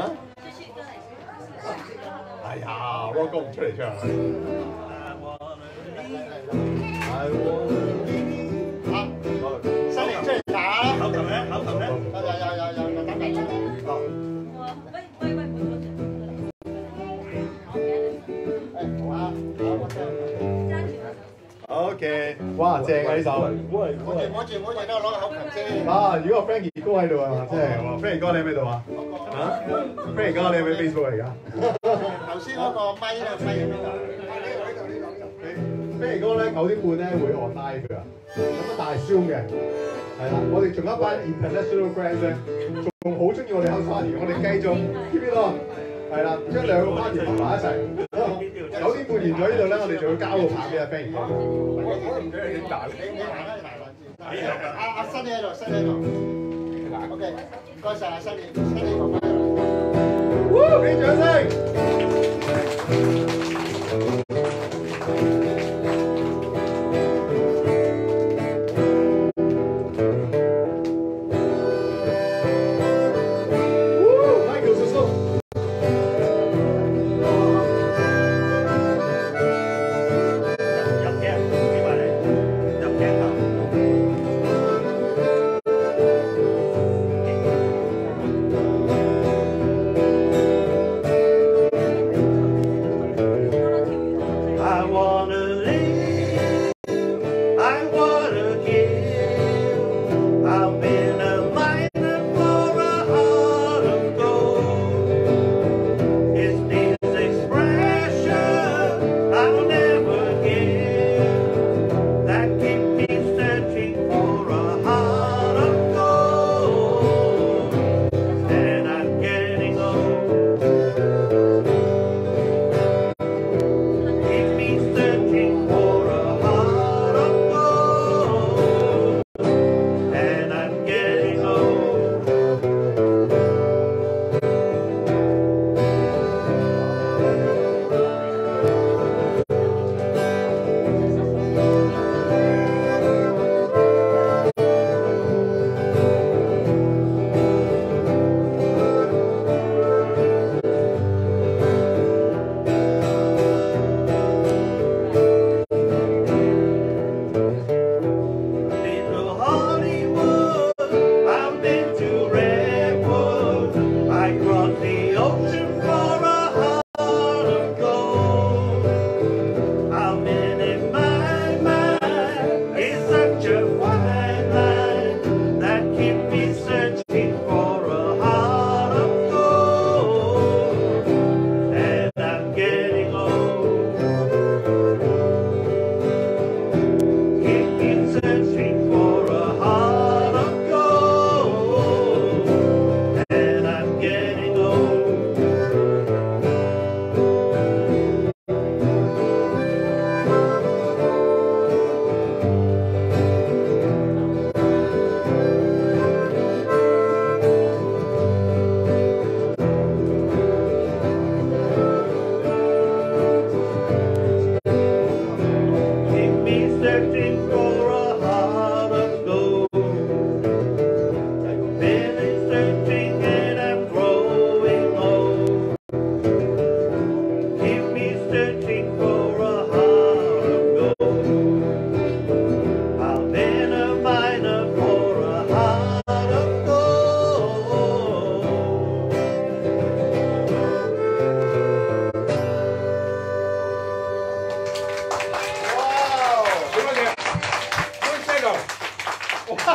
哎呀，Rock 哥唔出嚟唱。I wanna be 新年出嚟打啦！ 口琴咧，口琴咧， 有有有有有等緊。誒好啊！ OK，哇，正啊呢首。 摸住摸住摸住，等我攞個口琴先。 啊，如果 Frankie 哥喺度啊，真係喎 ，Frankie 哥你喺邊度啊？嚇 ？Frankie 哥你喺唔喺 Facebook 嚟㗎？ 頭先嗰個咪咧，咪喺邊度？ Frankie 哥咧九點半咧會 online 㗎，咁啊但係 Zoom 嘅，係啦，我哋仲有一班 international friends 咧，仲好中意我哋 house party，我哋繼續 keep it on，係啦，將兩個 party 合埋一齊。九點半完咗呢度咧，我哋就會交個棒俾阿 Frankie 哥。 我我唔俾你點打你你行啦，你行啦。阿阿新你喺度，新你喺度。OK，唔該曬，新你，新你同埋。 哇！俾掌聲。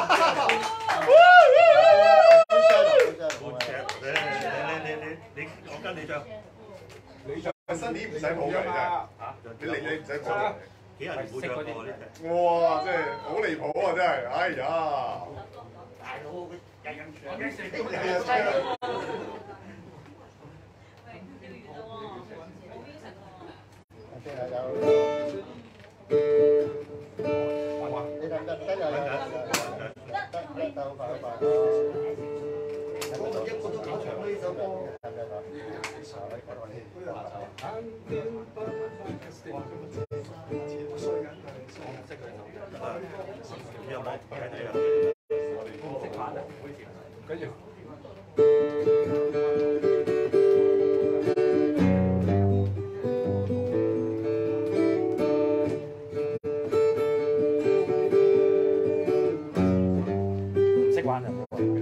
你你你你，我跟你唱。 你唱新年唔使抱嘅真係嚇，你嚟你唔使抱。 幾廿年冇唱過呢隻。 哇！真係好離譜啊！真係，哎呀！ 大佬，日日唱，日日你等陣得又得得得快快。我一個都幾長呢首歌。得得得。 你有冇睇睇啊？我唔識玩啊，跟住。唔識玩啊！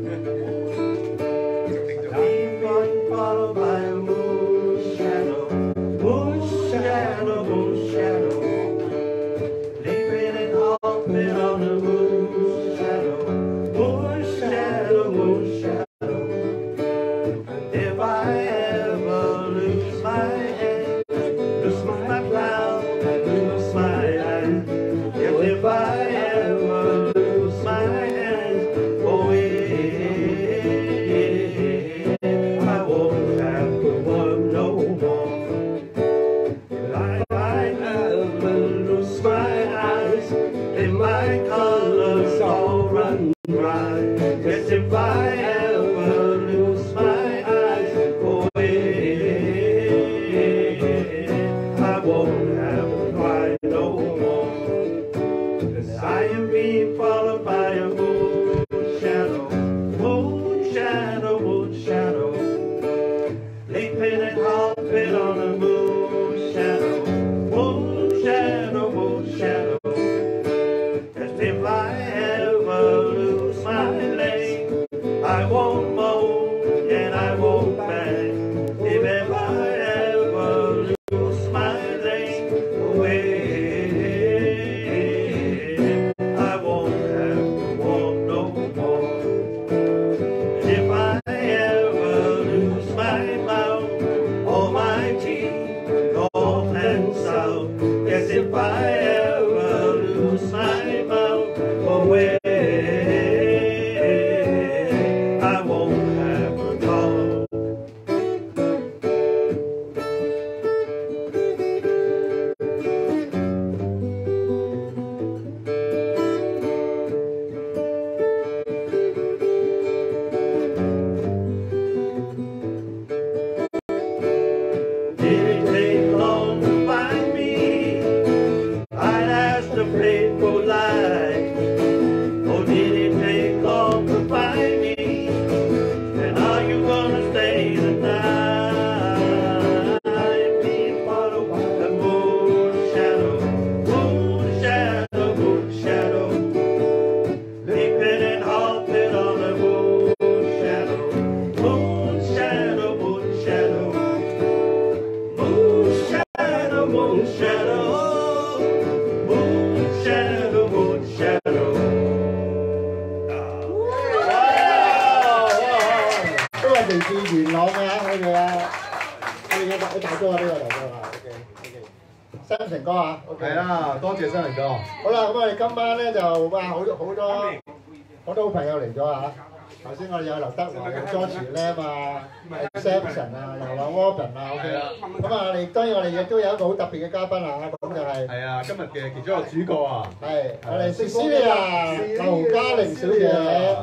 頭先我哋有劉德華、有 George Lam 啊、Samson 啊，又話 Robin 啊 ，OK 啦。咁啊，我哋當然我哋亦都有一個好特別嘅嘉賓啊，咁就係係啊，今日嘅其中一個主角啊， 係我哋 Cecilia 劉嘉玲小姐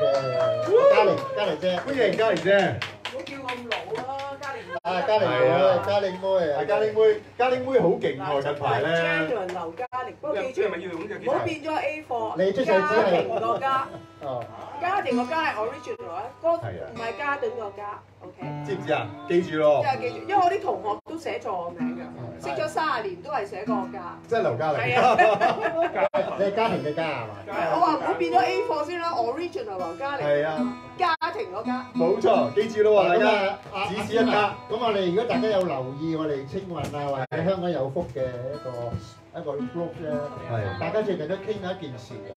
，OK， 嘉玲嘉玲姐， 歡迎嘉玲姐。 唔好叫我咁老咯，嘉玲。 啊，嘉玲妹，嘉玲妹， 係嘉玲妹，嘉玲妹好勁喎，近排咧。 Gentleman 劉嘉玲，不過記住唔好變咗 A 貨。 你出世只係家庭個家。 哦。 家庭個家係 original 啊，嗰唔係加頓個家 ，OK？ 知唔知啊？記住咯。 即係記住，因為我啲同學都寫錯我名㗎，識咗三十年都係寫個家。 即係劉嘉玲。 係啊。 你係家庭嘅家係嘛？ 我話唔好變咗 A 貨先啦 ，original 劉嘉玲。 係啊。 家庭個家。 冇錯，記住咯喎，大家。 只此一家。咁我哋如果大家有留意我哋青運啊，或者香港有福嘅一個一個 group 咧，大家最近都傾咗一件事。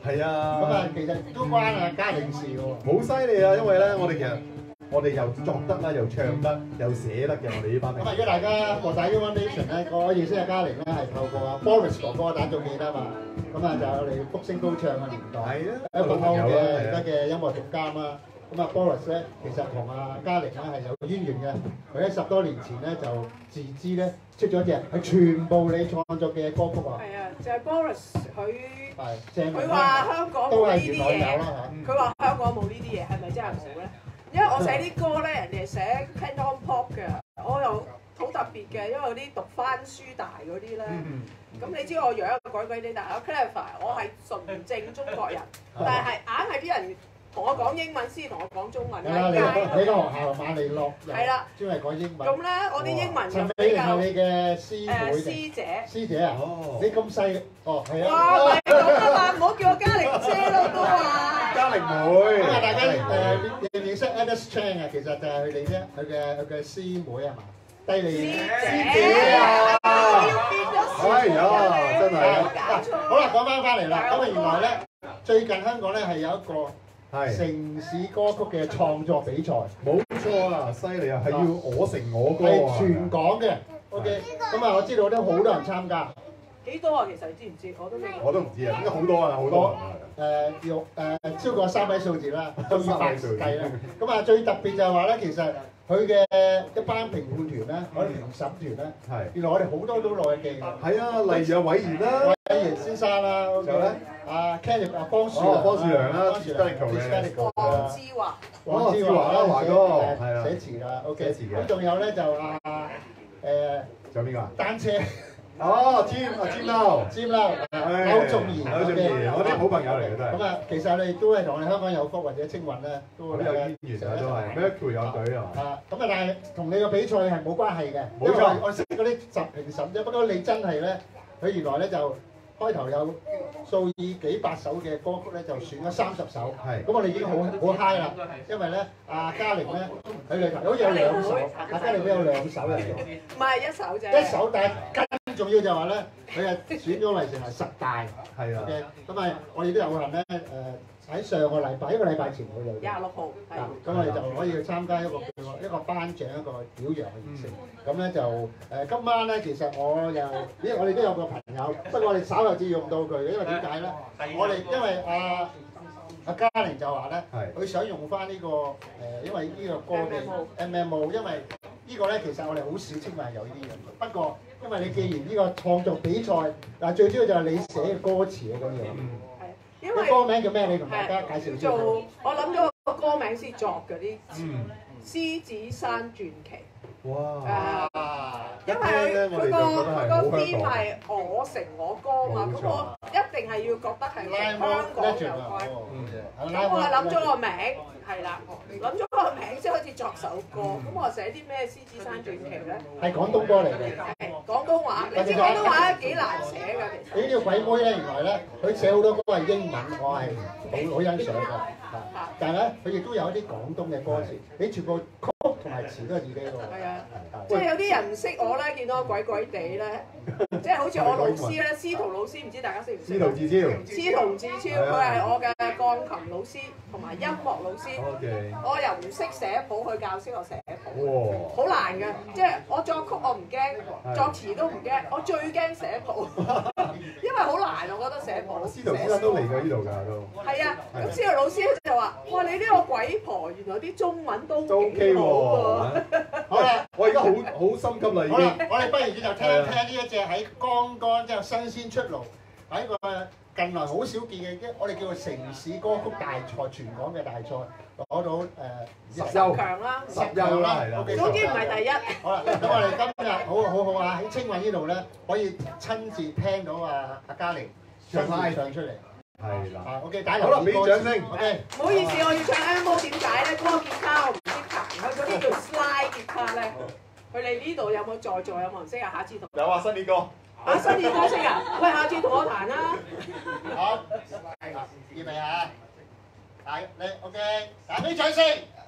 係啊。 咁啊，其實都關啊嘉玲事喎。 好犀利啊！因為咧，我哋其實我哋又作得啦，又唱得，又寫得嘅，我哋呢班。 咁啊，如果大家個大 Human Nation 咧，我認識阿嘉玲咧係透過阿 Boris 哥哥，大家仲記得嘛？咁啊，就係我哋福星高唱嘅年代， 係啊， 一個好嘅而家嘅音樂總監啦。咁啊 Boris 咧，其實同阿嘉玲咧係有淵源嘅。佢喺十多年前咧就自資咧出咗隻係全部你創作嘅歌曲啊。 係啊，就係 Boris 佢。 係，正。 佢話香港冇呢啲嘢，佢話香港冇呢啲嘢，係咪真係冇咧？因為我寫啲歌咧，人哋寫 Canton Pop 嘅，我又好特別嘅，因為啲讀翻書大嗰啲咧。咁你知我樣鬼鬼哋，但係我 clarify， 我係純正中國人，但係硬係啲人。同我講英文先，同我講中文。 係啦，你你個學校馬利諾係啦， 專係講英文。 咁咧，我啲英文就比較係你嘅師妹誒師姐。 師姐啊！哦，你咁細，哦係啊。 哇，唔係咁啊嘛，唔好叫我嘉玲姐咯都話。 嘉玲妹。咁啊，大家誒認唔認識 Alice Chan 啊？其實就係佢哋啫，佢嘅佢嘅師妹係嘛？低你師姐啊！哎呀，真係啊！好啦，講翻翻嚟啦。咁啊，原來咧最近香港咧係有一個。城市歌曲嘅創作比賽， 冇錯啊，犀利啊，係要我成我歌啊，係全港嘅。OK， 咁啊，我知道都好多人參加。 幾多啊？其實你知唔知？我都未。 我都唔知啊，應該好多啊，好多。 誒，要誒超過三位數字啦，都要百計啦。咁啊，最特別就係話咧，其實佢嘅一班評判團咧，我哋評審團咧，係原來我哋好多都內地嘅。 係啊，例如有委員啦， 委員先生啦，仲有咧。阿 Kenneth 阿方樹良， 方樹良啦 d i s p e c t 嘅， 黃志華， 黃志華啦，華哥，係啊，寫詞啦 ，OK， 寫詞嘅。 咁仲有咧就阿誒， 仲有邊個啊？ 單車， 哦，詹阿詹撈， 詹撈，歐仲賢， 歐仲賢，我啲好朋友嚟嘅都係。 咁啊，其實我哋都係同我哋香港有福或者青雲咧，都有淵源啊，都係 Mercury 有隊啊嘛。 啊，咁啊，但係同你個比賽係冇關係嘅， 冇錯， 我識嗰啲集評審啫。不過你真係咧，佢原來咧就。開頭有數以幾百首嘅歌曲咧，就選咗三十首。係。咁我哋已經好好 high 啦，因為咧，阿嘉玲咧，佢裏頭好似有兩首，阿嘉玲都有兩首嚟嘅。 唔係一首啫。 一首，但係更重要就係話咧，佢係選咗嚟成為十大。係啊。嘅，咁啊，我哋都有幸咧，誒喺上個禮拜一個禮拜前我哋廿六號。係。 咁我哋就可以去參加一個叫一個頒獎一個表揚嘅儀式。咁咧就誒今晚咧，其實我又因為我哋都有個朋友，不過我哋稍後至用到佢嘅，因為點解咧？我哋因為阿阿嘉玲就話咧，佢想用翻呢個誒，因為呢個歌嘅 M M O， 因為呢個咧其實我哋好少稱為有呢啲嘅。不過因為你既然呢個創作比賽，嗱最主要就係你寫嘅歌詞嘅咁樣。係。因為歌名叫咩？你同大家介紹做我諗咗個歌名先作嗰啲字，獅子山傳奇。哇！誒，因為佢佢個佢個 theme 係我成我歌嘛，咁我一定係要覺得係香港有關。咁我係諗咗個名，係啦，諗咗個名先開始作首歌。咁我寫啲咩獅子山傳奇咧？係廣東歌嚟嘅，係廣東話。你知廣東話幾難寫㗎，其實。呢個鬼妹咧，原來咧，佢寫好多歌係英文，我係好好欣賞嘅。但係咧，佢亦都有一啲廣東嘅歌詞，你全部曲同埋詞都係自己嘅喎。係啊，即係有啲人唔識我咧，見到我鬼鬼地咧，即係好似我老師咧，司徒老師，唔知大家識唔識？司徒志超。司徒志超，佢係我嘅鋼琴老師同埋音樂老師。我又唔識寫譜，去教識我寫譜。好難嘅，即係我作曲我唔驚，作詞都唔驚，我最驚寫譜，因為好難，我覺得寫譜。司徒先生都嚟過呢度㗎都。係啊，咁司徒老師就話：哇！你呢個鬼婆原來啲中文都幾好喎。好啦，我而家好好心急啦已經。好啦，我哋不如就聽一聽呢一隻喺剛剛即係新鮮出爐，喺個近來好少見嘅，我哋叫做城市歌曲大賽，全港嘅大賽攞到誒十優強啦，十優啦，係啦。總之唔係第一。好啦，咁我哋今日好好好啊！喺青運呢度咧，可以親自聽到啊阿嘉玲唱唱出嚟。係啦。啊 OK，打留意歌聲。OK。唔好意思，我要唱 M O 點解咧？嗰個吉他我唔識彈，佢嗰啲叫 slide 吉他咧。佢哋呢度有冇在座？有冇人識啊？下次同有啊，新年歌。啊，新年歌識啊！喂，下次同我彈啦。好，預備啊！大你 OK， 大啲掌聲。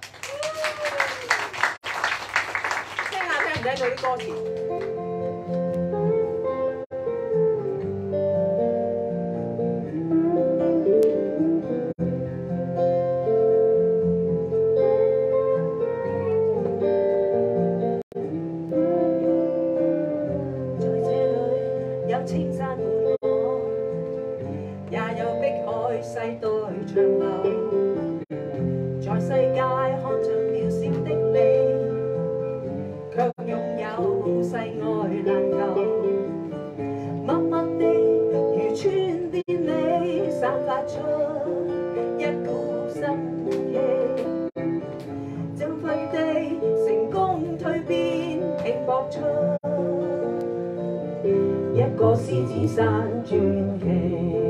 聽下聽唔聽到啲歌詞？ 青山伴我，也有碧海世代長流。在世界看着渺小的你，卻擁有世外難求。默默地如川邊你散發出一股生氣，正廢地成功蛻變拼搏出一個獅子山傳奇。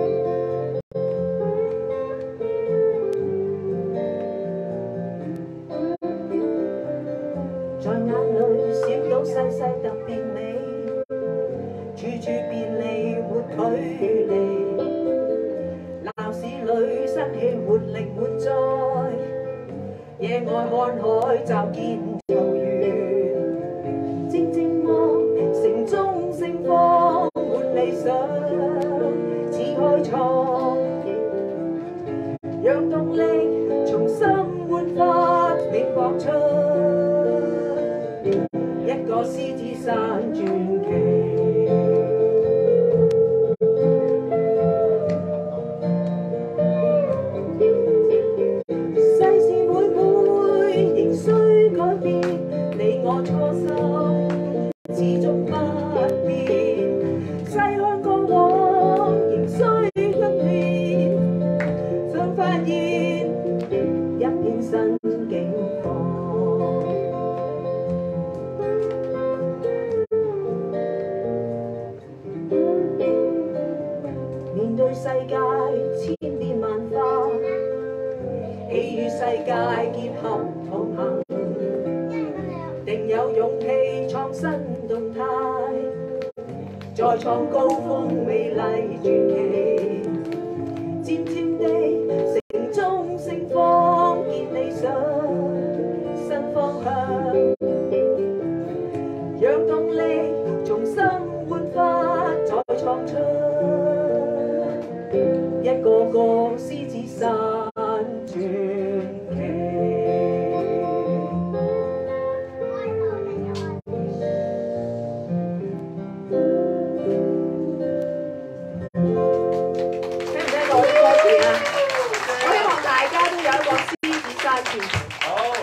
在眼裏閃到細細特別美，處處便利沒距離。鬧市裏生氣活力滿載，野外看海就見桃源。靜靜望城中盛放滿理想，似開創，讓動力重新煥發拼搏出一個獅子山傳奇。世事每每仍需改變，你我初心始終不變。細看過往仍需不變，想發現一片新境況。面對世界千變萬化，喜與世界結合同行，定有勇氣創新動態，再創高峰美麗傳奇。漸漸地城中盛放見理想新方向，讓動力重新煥發，再創出一個個獅子山傳奇。聽唔聽到啲歌詞啊？我希望大家都有一個獅子山傳奇。 好，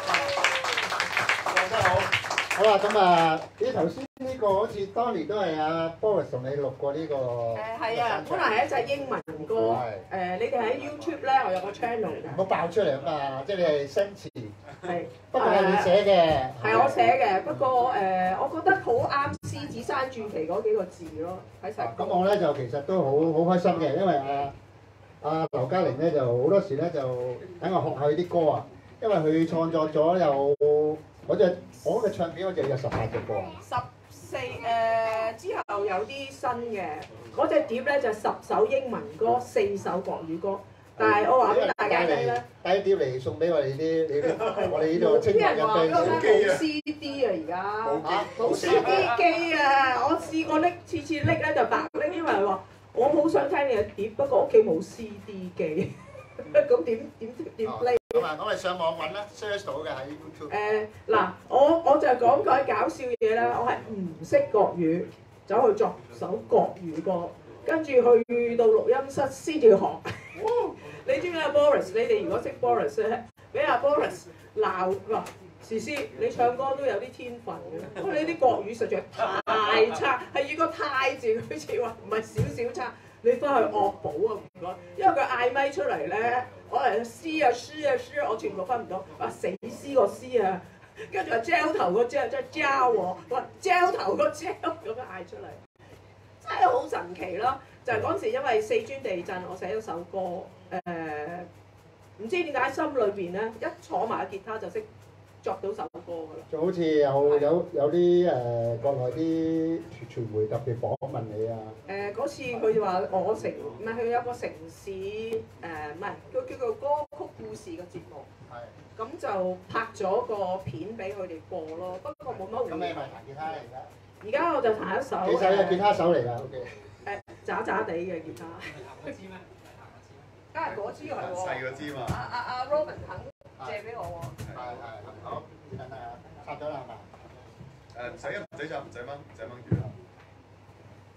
講得好。好啦，咁啊，你頭先呢個好似當年都係阿 Boris 同你錄過呢個。誒係啊，本來係一隻英文歌。誒，你哋喺 YouTube 咧，我有個 channel 嘅。 唔好爆出嚟啊嘛，即係你係新詞。 係。 不過係你寫嘅。 係我寫嘅，不過誒，我覺得好啱獅子山傳奇嗰幾個字咯，喺實。 咁我咧就其實都好好開心嘅，因為阿阿劉嘉玲咧就好多時咧就等我學下佢啲歌啊，因為佢創作咗有嗰隻我嘅唱片，好似有十八隻歌。 十四誒之後有啲新嘅，嗰隻碟咧就十首英文歌，四首國語歌。但係我話俾大家聽咧， 帶碟嚟送俾我哋啲你我哋呢度清華嘅 fans。 冇 C D 啊而家，冇 C D 機啊！我試過拎，次次拎咧就白拎，因為話我好想聽你嘅碟，不過屋企冇 C D 機，咁點點點 play？ 咁啊，我哋上網揾啦 ，search 到嘅喺 YouTube。 誒嗱，我我就講句搞笑嘢啦，我係唔識國語，走去作首國語歌，跟住去到錄音室先至學。你知唔知阿 Boris？ 你哋如果識 Boris 咧，俾阿 Boris 鬧話，時思你唱歌都有啲天分嘅，不過你啲國語實在太差，係要個太字，好似話唔係少少差，你翻去惡補啊唔該，因為佢嗌咪出嚟咧，我嚟詩啊詩啊詩，我全部分唔到，話死詩個詩啊，跟住話 gel 頭個 gel 即係 gel 喎，話 gel 頭個 gel 咁樣嗌出嚟，真係好神奇咯！就係嗰陣時因為四川地震，我寫咗首歌，誒、呃、唔知點解心裏邊咧一坐埋個吉他就識作到首歌㗎啦。 就好似有有有啲誒、呃、國內啲傳媒特別訪問你啊。 誒嗰、呃、次佢話我城唔係佢有個城市誒唔係佢叫做歌曲故事嘅節目。係。咁就拍咗個片俾佢哋播咯，不過冇乜回應。咁你咪彈吉他嚟㗎？而家我就彈一首。 其實係吉他手嚟㗎。O K。 誒渣渣地嘅吉他。嗰支咩？啊嗰支係喎。 細嗰支嘛。阿阿阿 Robin 肯借俾我喎。係係好，等啊，插咗啦係嘛？ 誒唔使啊，唔使插，唔使掹，唔使掹住啦。 嗱，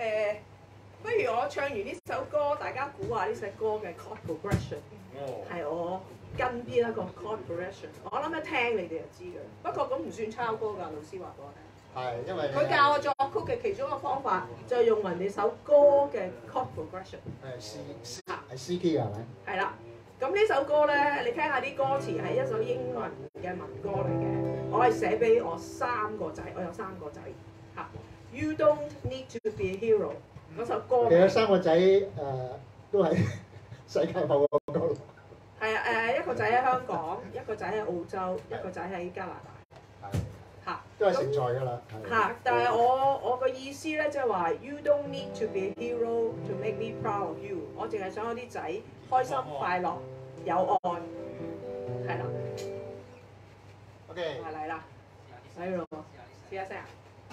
誒，不如我唱完呢首歌，大家估下呢首歌嘅 chord progression 係我跟邊一個 chord progression？ 我諗一聽你哋就知㗎。不過咁唔算抄歌㗎，老師話過我聽。 係因為佢教我作曲嘅其中一個方法，就係用人哋首歌嘅 chord progression。 係 C C 係 C key 㗎係咪？ 係啦。咁呢首歌咧，你聽下啲歌詞係一首英文嘅民歌嚟嘅，我係寫俾我三個仔，我有三個仔嚇。You don't need to be a hero 嗰首歌。 其實三個仔誒都係世界某個角落。 係啊誒，一個仔喺香港，一個仔喺澳洲，一個仔喺加拿大。係嚇， 都係成才㗎啦。 嚇，但係我我個意思咧，即係話 You don't need to be a hero to make me proud of you。我淨係想我啲仔開心快樂有愛，係啦。 OK， 嚟啦，嚟咯，試下聲啊！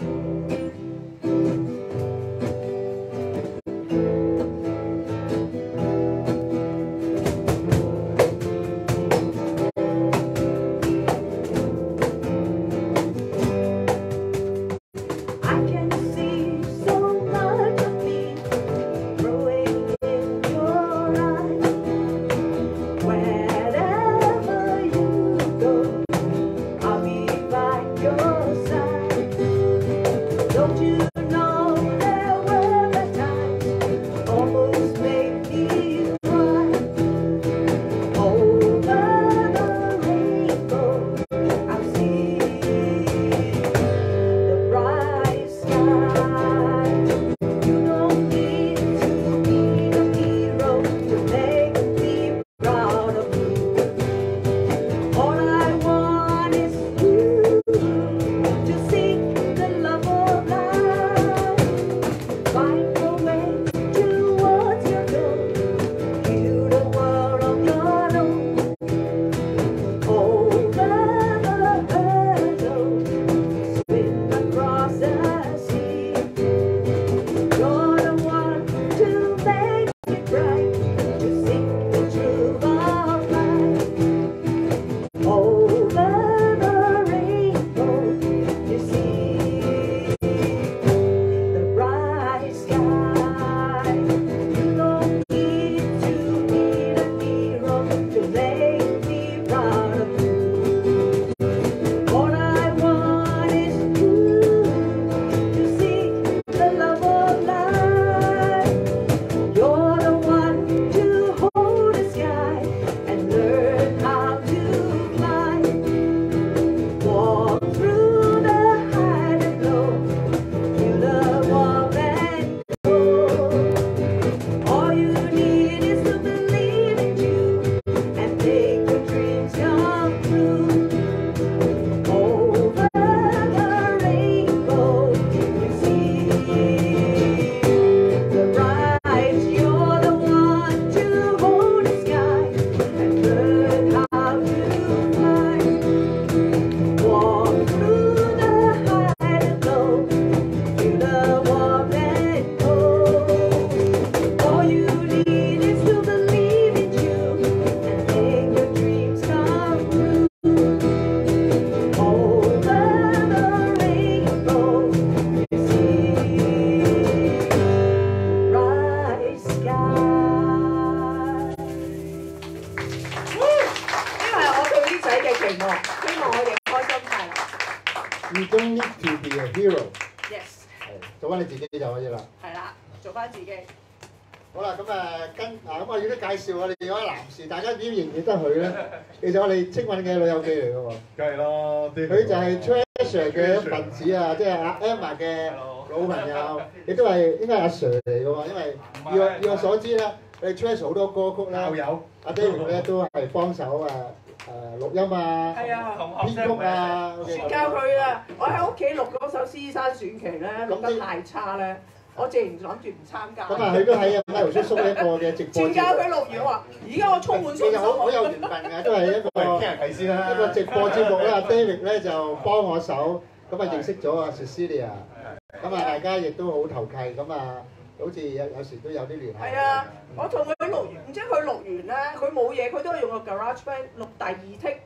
You don't need to be a hero。 Yes。 係做翻你自己就可以啦。 係啦，做翻自己。 好啦，咁誒跟嗱咁我要啲介紹我哋嗰位男士，大家點認唔認得佢咧？其實我哋青運嘅老友記嚟嘅喎。 梗係啦， 佢就係 Treasure 嘅一份子啊，即係阿 Emma 嘅老朋友，亦都係應該係阿 Sir 嚟嘅喎，因為以我以我所知咧，佢哋 Treasure 好多歌曲咧，阿 David 咧都係幫手誒。誒錄音啊，編曲啊， 全教佢啊！我喺屋企錄嗰首《獅山傳奇》咧，錄得太差咧，我自然諗住唔參加。 咁啊，佢都喺阿劉叔叔一個嘅直播。 全教佢錄完話，而家我充滿信心。 好好有緣分㗎，都係一個傾下偈先啦。一個直播節目咧，阿 David 咧就幫我手，咁啊認識咗阿 Cecilia，咁啊大家亦都好投契，咁啊。好似有有時都有啲聯繫。 係啊，我同佢錄完，唔知佢錄完咧，佢冇嘢，佢都係用個 GarageBand 錄第二剔，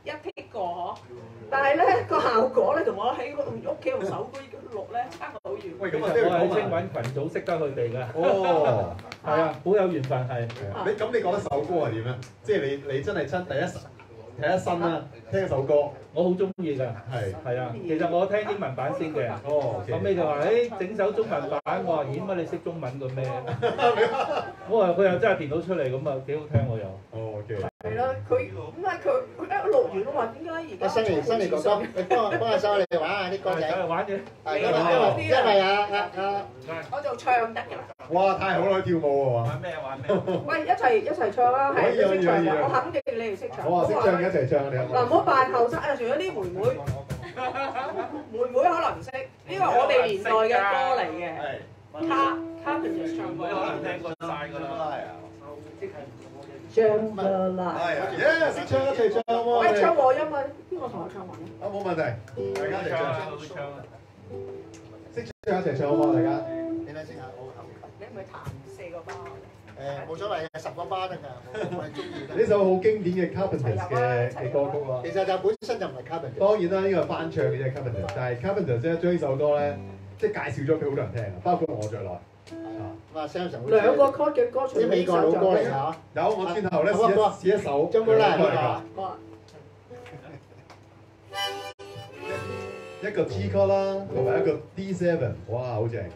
一 take 過嗬，但係咧個效果咧同我喺屋企用手機錄咧差好遠。 喂，咁啊，我喺青揾群組識得佢哋㗎。 哦， 係啊，好有緣分係。 你咁你覺得首歌係點咧？即係你你真係親第一第一身啦，聽一首歌， 我好中意㗎。係係啊，其實我聽英文版先嘅。哦，後尾就話誒整首中文版，我話咦乜你識中文嘅咩？我話佢又真係填到出嚟咁啊，幾好聽喎又。 哦 ，OK。 係啦，佢點解佢佢一錄完我話點解而家？ 新年新年哥哥，你幫我幫下手我哋玩下啲歌仔。 玩嘅。 係因為因為啊啊啊！ 我就唱得㗎啦。 哇！太好啦，跳舞喎！ 玩咩玩咩？ 喂，一齊一齊唱啦，係識唱嘅，我肯定你哋識唱。 我話識唱嘅一齊唱你。 嗱，唔好扮後生啊！除咗啲妹妹，妹妹可能唔識，呢個我哋年代嘅歌嚟嘅。卡卡平就唱過， 可能聽過晒㗎啦。 唱得啦。 係啊，耶！識唱一齊唱喎。 喂，唱和音啊！邊個同我唱和音？ 啊，冇問題，大家一齊唱。 唱啊！ 識唱一齊唱好嘛，大家。 你睇先下我後。 你係咪彈四個巴？ 誒冇所謂嘅，十個巴得㗎，我係中意嘅。 呢首好經典嘅 Carpenters 嘅嘅歌曲咯。 其實就本身就唔係 Carpenters。 當然啦，呢個係翻唱嘅啫 Carpenters，但係 Carpenters 咧將呢首歌咧，即係介紹咗俾好多人聽啊，包括我在內。 咁啊 Samson 兩個 chord 嘅歌全啲美國老歌嚟㗎。 有，我轉頭咧試一試一首。 張哥啦，呢個。一個 G chord 啦，同埋一個 D seven， 哇，好正。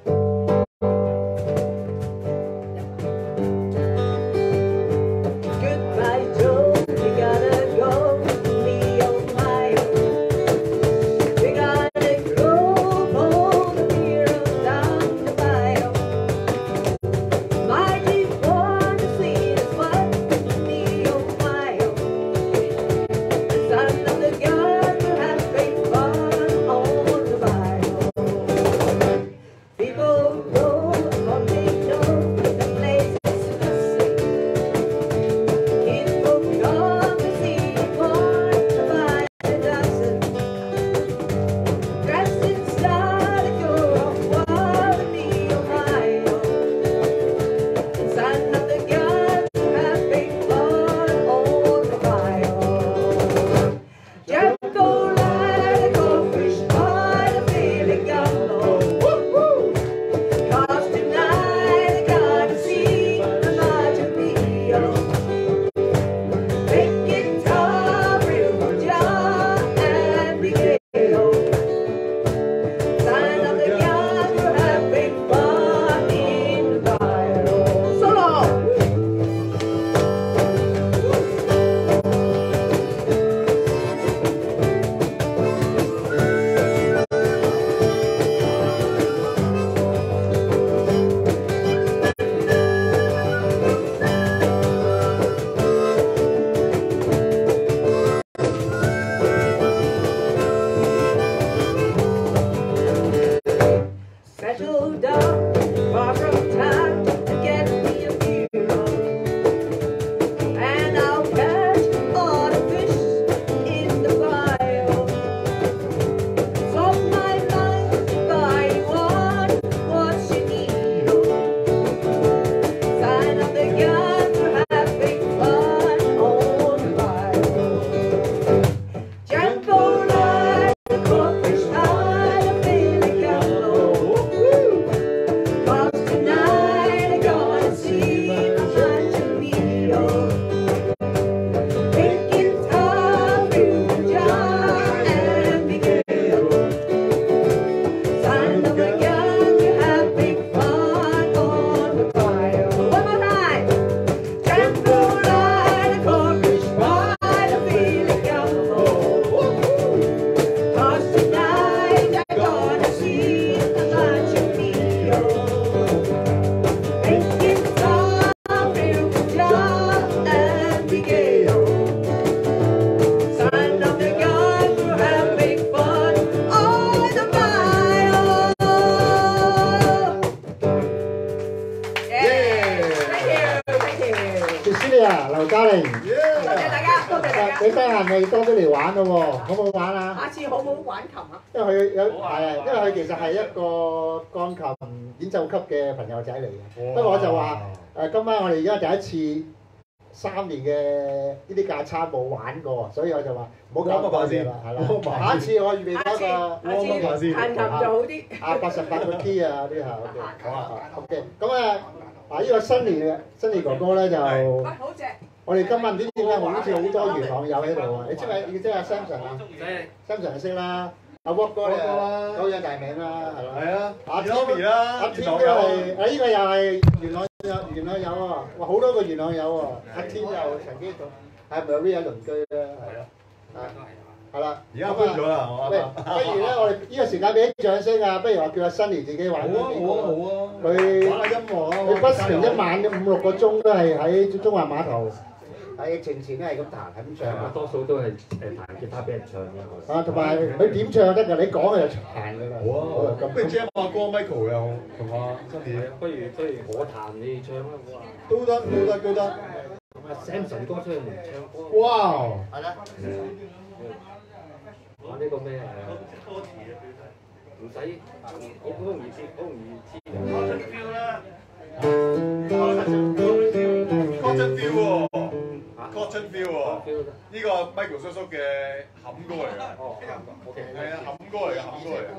劉嘉玲， 多謝大家，多謝大家。 你得閒咪多啲嚟玩咯喎，好唔好玩啊？ 下次好唔好玩琴啊？ 因為佢有係啊，因為佢其實係一個鋼琴演奏級嘅朋友仔嚟嘅。不過我就話誒，今晚我哋而家第一次三年嘅呢啲架撐冇玩過，所以我就話唔好搞咁嘢啦，係啦。下一次我預備多個下次彈琴就好啲。 啊，八十八個 key 啊啲嚇 ，OK， 好啊 ，OK， 咁啊，啊呢個新年嘅新年哥哥咧就， 好正。 我哋今晚唔知點解好似好多元朗友喺度啊！你知唔知？你知阿 Samson 啊？Samson 識啦。阿 Walk 哥咧，久仰大名啦，係咯。係啊，阿 Tommy 啦，阿 Tim 都係，啊呢個又係元朗有元朗友喎，哇好多個元朗友喎，阿 Tim 又曾經同係 Maria 鄰居啦，係咯，啊係啦。而家搬咗啦，我喂，不如咧，我哋呢個時間俾啲掌聲啊！不如話叫阿 Sunny 自己玩幾個。好啊好啊好啊！佢玩下音樂啊！佢不時一晚五六個鐘都係喺中環碼頭。喺正前咧係咁彈係咁唱， 多數都係誒彈吉他俾人唱嘅。 啊，同埋佢點唱得㗎？你講佢就彈㗎啦。 好啊，咁不如 Jam 阿哥 Michael 又同阿 Sunny， 不如不如我彈你唱啦，好啊。 都得都得都得。 咁啊 Samson 哥出嚟唱歌。 哇！ 係啦。 玩呢個咩誒？唔使好好容易知，好容易知嘅。 Cotton Feel 喎 ，Cotton Feel 喎，呢個 Michael 叔叔嘅冚歌嚟㗎。哦 ，OK， 係啊，冚歌嚟嘅，冚歌嚟嘅。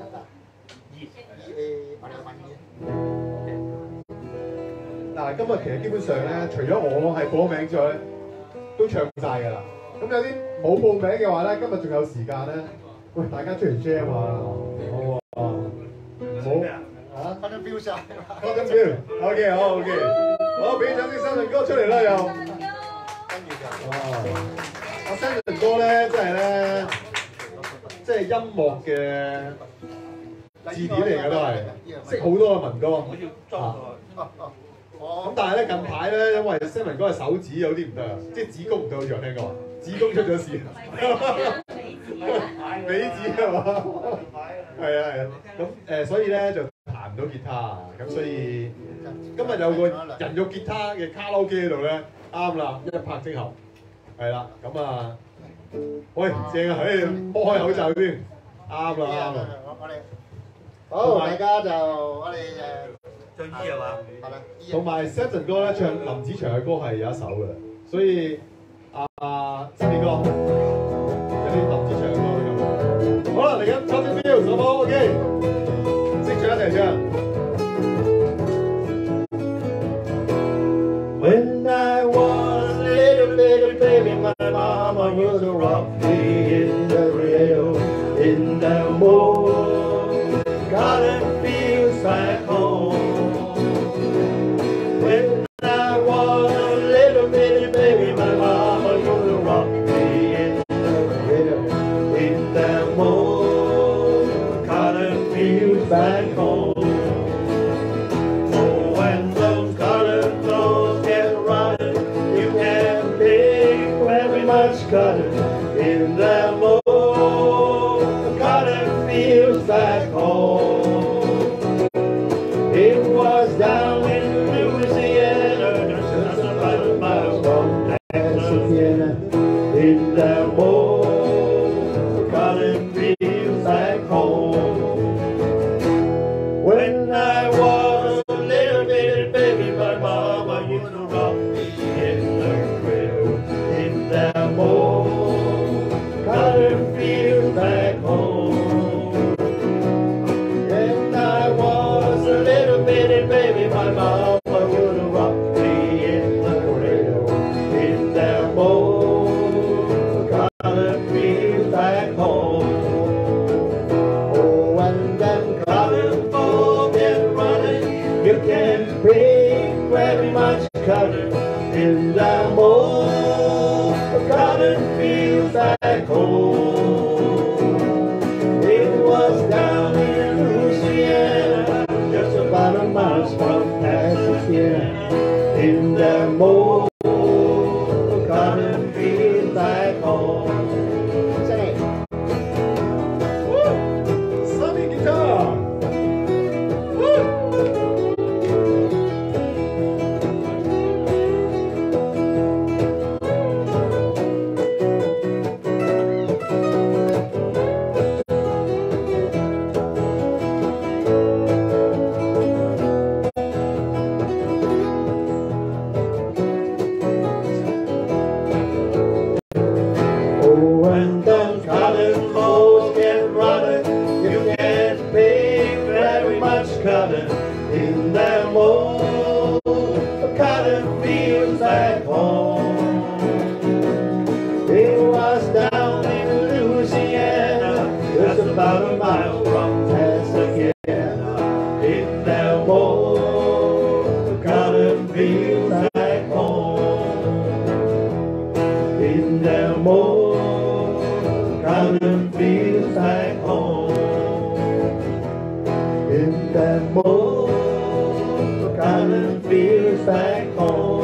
嗱，今日其實基本上咧，除咗我係報名之外咧，都唱晒㗎啦。咁有啲冇報名嘅話咧，今日仲有時間咧，喂，大家出嚟 jam 啊，好喎，唔好。啊 ，Cotton Feel 晒 ，Cotton Feel，OK， 好 OK， 好，俾掌聲Samson哥出嚟啦又。跟住就，哇，阿 Samson哥咧，真係咧，即係音樂嘅字典嚟嘅都係，識好多嘅民歌。啊，咁但係咧近排咧，因為 Samson哥嘅手指有啲唔得啊，即係指公唔對，好似我聽過，指公出咗事。尾指係嘛？係啊係啊，咁誒所以咧就彈唔到吉他，咁所以今日有個人肉吉他嘅卡拉 OK 喺度咧，啱啦，一拍即合，係啦，咁啊，喂正啊，誒剝開口罩先，啱啦啱啦， 我哋好，大家就我哋誒唱醫係嘛？ 係啦， 同埋 Samson 哥咧唱林子祥嘅歌係有一首嘅，所以啊 Sammy 哥有啲林子祥嘅歌都有。好啦，嚟緊 Cotton Feel 好唔好 ？OK， 識唱一齊唱。 When I was a little little baby, my mama used to rock me in the cradle, in the moon, cotton fields back home. When I was a little little baby, my mama used to rock me in the cradle, in the moon, cotton fields back home. Oh, when those cotton clothes get rotten, you can pick very much cotton in the moon, cotton fields back home. It was down in Louisiana, just about a mile from Pasadena, in the moon, cotton fields back home. When I was a little bitty baby, my mama used to rock me in the cradle, in the moon, cotton fields back home. When I was a little bitty baby, my mama would rock me in the cradle, in the moon, cotton fields back home. Oh, when them cotton folks get running, you can bring very much cotton in the moon, cotton fields back home. It was down in Louisiana, just about a mile from Pasadena, in the moon, cotton fields back home. Say, Sunny guitar. Woo! In them old cotton fields back home. It was down in Louisiana, just about a mile from Pasadena. In them old cotton fields back home. In them old cotton fields back home. In them old cotton fields back home.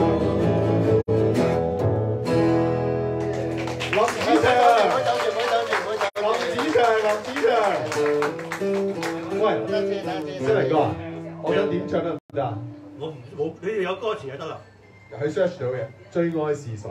喂，小黎哥，我想點唱得唔得啊？ 我唔冇，你哋有歌詞就得啦。 佢 search 到嘅，最愛是誰？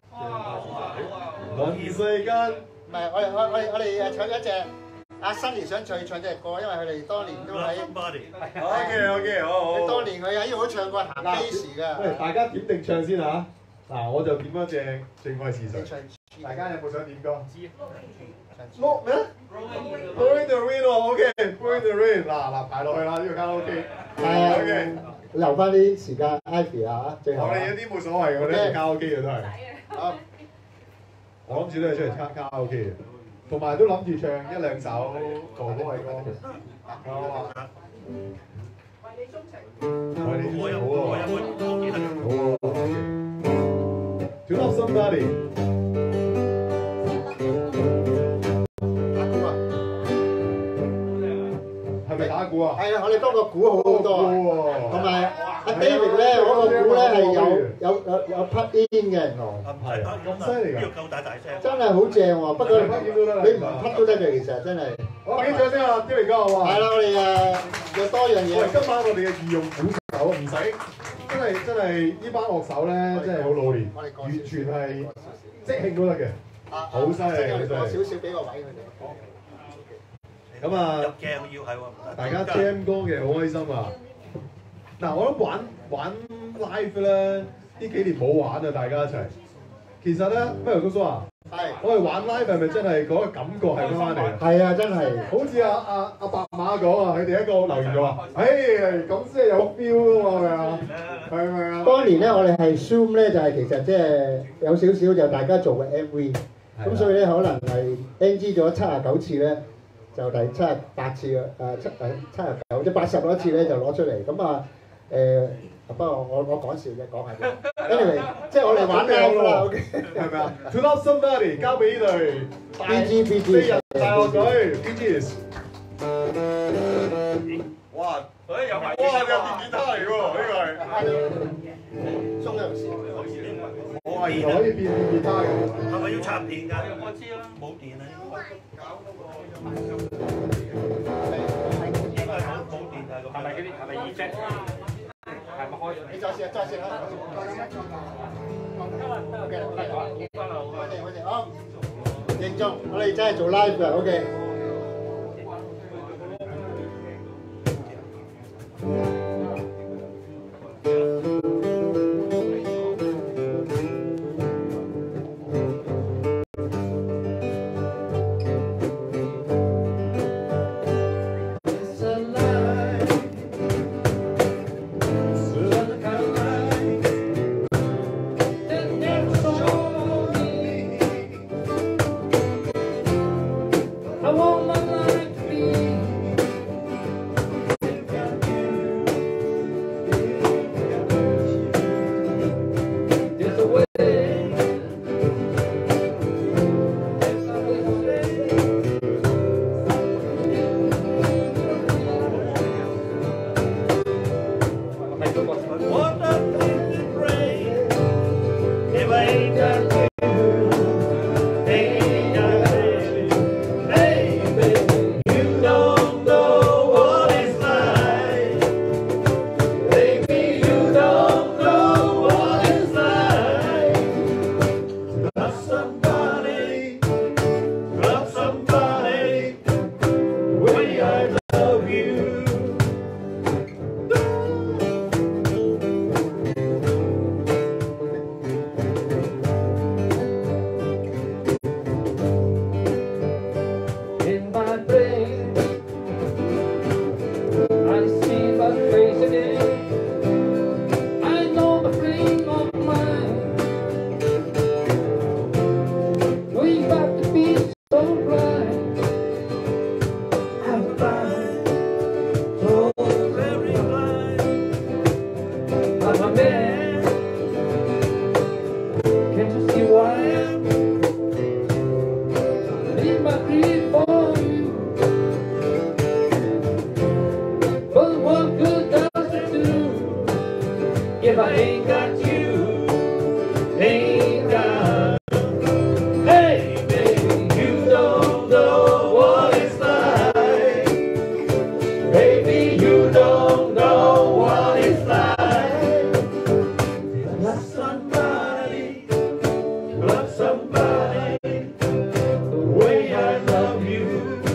我二世間。 唔係，我哋我我我哋誒唱一隻阿 Sunny 想再唱隻歌，因為佢哋當年都喺。 OK OK 好好。 佢當年佢喺呢度都唱過行 bass 㗎。 喂，大家點定唱先嚇？嗱，我就點一隻最愛是誰。大家有冇想點歌？碌咩 ？Bring the rain 喎 ，OK，Bring the rain。嗱嗱排落去啦，呢個卡拉 OK。係 OK。 留翻啲時間 ，Ivy 啊，最後。 我哋有啲冇所謂，我哋卡拉 OK 嘅都係。好。我諗住都係出嚟卡卡拉 OK 嘅，同埋都諗住唱一兩首哥哥嘅歌。好啊。為你鍾情。為你鍾情好啊！好啊。To love somebody。係咪打鼓啊？ 係啊，我哋多個鼓好好多啊。同埋阿 David 咧，嗰個鼓咧係有有有有 put in 嘅，原來。 係咁犀利㗎！ 要夠大大聲。 真係好正喎，不過你唔 put 都得嘅，其實真係。 我俾掌聲啊，David 哥好嘛？ 係啦，我哋誒有多樣嘢。 喂，今晚我哋嘅御用鼓手唔使，真係真係呢班樂手咧，真係好老練，完全係即興都得嘅，好犀利嘅真係。少少俾個位佢哋。咁啊， 入鏡要係喎， 大家 jam 歌嘅好開心啊！嗱，我諗玩玩 live 咧，呢幾年冇玩啊，大家一齊。其實咧，不如哥叔啊，係我哋玩 live 係咪真係嗰個感覺係翻翻嚟？ 係啊，真係。 好似阿阿阿白馬講啊，佢哋一個留言就話：，誒咁先係有 feel 㗎嘛，係咪啊？係咪啊？ 當年咧，我哋係 Zoom 咧，就係其實即係有少少就大家做嘅 M V， 咁所以咧可能係 N G 咗七十九次咧。就第七十八次嘅誒七誒七十九即八十嗰次咧就攞出嚟咁啊誒，不過我我講笑啫，講下啫。anyway， 即係我哋玩 live 啦 ，OK， 係咪啊 ？To love somebody 交俾呢隊 B G B G 四人大樂隊 B G。哇！誒又係哇！有電吉他嚟喎，呢個係。 中有時。 我係原來可以變電吉他嘅。 係咪要插電㗎？我知啦，冇電啊。應該係冇冇電啊！係咪嗰啲係咪二 set？係咪開？ 你再試下，再試下。OK OK 好。我哋我哋好，認真，我哋真係做 live 㗎 ，OK。 I If I ain't got you, ain't got. Hey, baby, you don't know what it's like. Baby, you don't know what it's like. Love somebody, love somebody, the way I love you.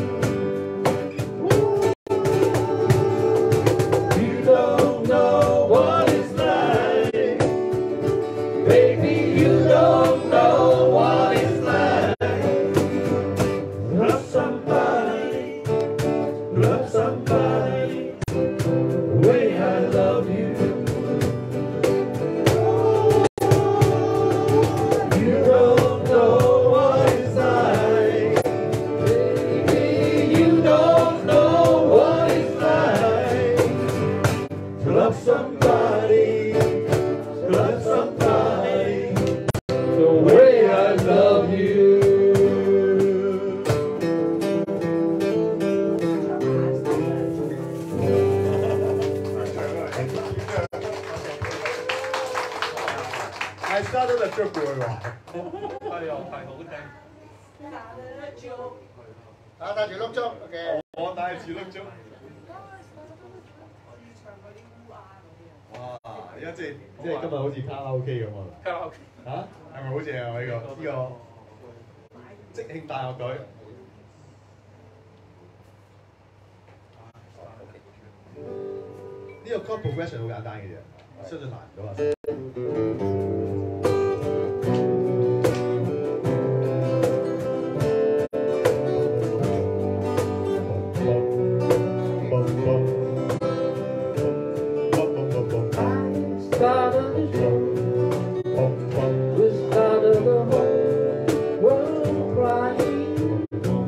You don't know what it's like. Baby, you don't know what it's like. Love somebody, love somebody, the way I love you. You don't know what it's like. Baby, you don't know what it's like. Love somebody, love somebody, the way I love you. I started a joke 喎， 係啊，係好聽。 啊，戴住碌竹嘅。 我帶住碌竹。哇！而家即係即係今日好似卡拉 OK 咁啊！ 卡拉 OK 嚇係咪好正啊？呢個呢個即興大樂隊。呢個 chord progression 好簡單嘅啫，相信難咗啊！ Started the show, we started the whole world crying.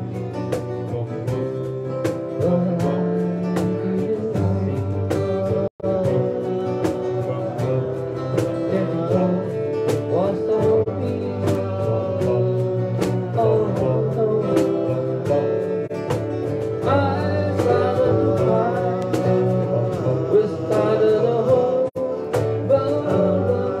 But I didn't see everything was so big. Oh no, I started to cry. We started the whole world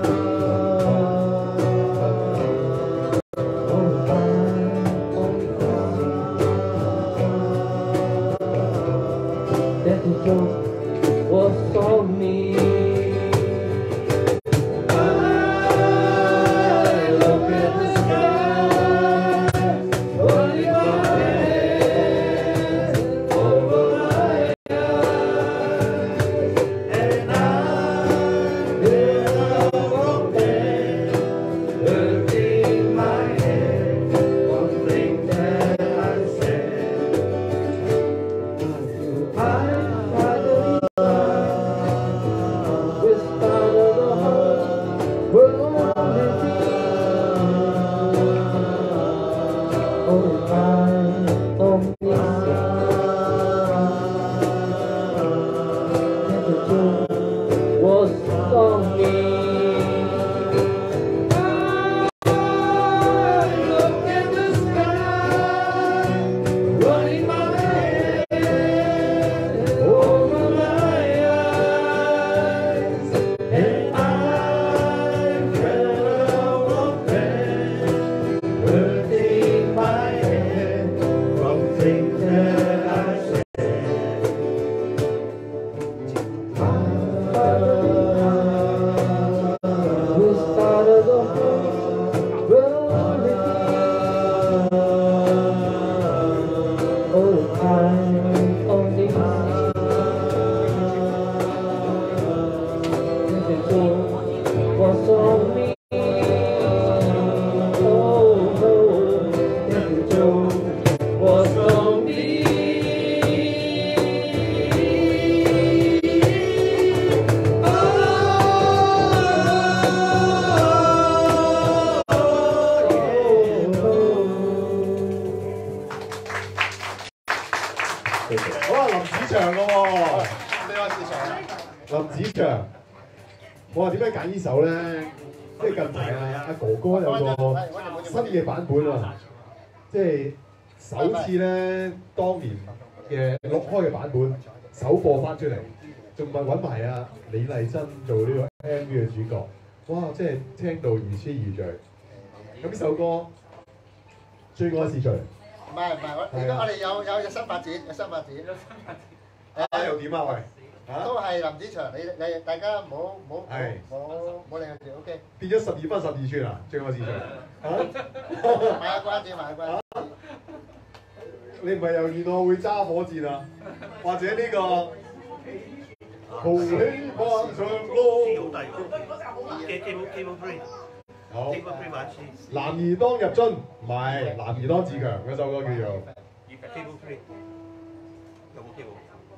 林子祥，我話點解揀呢首咧？即係近排啊，阿哥哥有個新嘅版本喎，即係首次咧當年嘅錄開嘅版本首播翻出嚟，仲咪揾埋阿李麗珍做呢個 M V 嘅主角，哇！即係聽到如痴如醉。咁呢首歌最愛是誰？ 唔係唔係，我而家我哋有有有新發展，有新發展。有新發展。 啊又點啊喂？ 都係林子祥，你你大家唔好唔好唔好唔好理佢住 ，OK。 變咗十二分十二寸啊！最愛是誰？ 嚇！買下關子，買下關子。 你唔係又見我會揸火箭啊？或者呢個豪喜漫長路。 好大喎！Cable Cable Three。 好。 Cable Three 玩先。 男兒當入樽，唔係男兒當自強嗰首歌叫做。 Cable Three。有冇 Cable？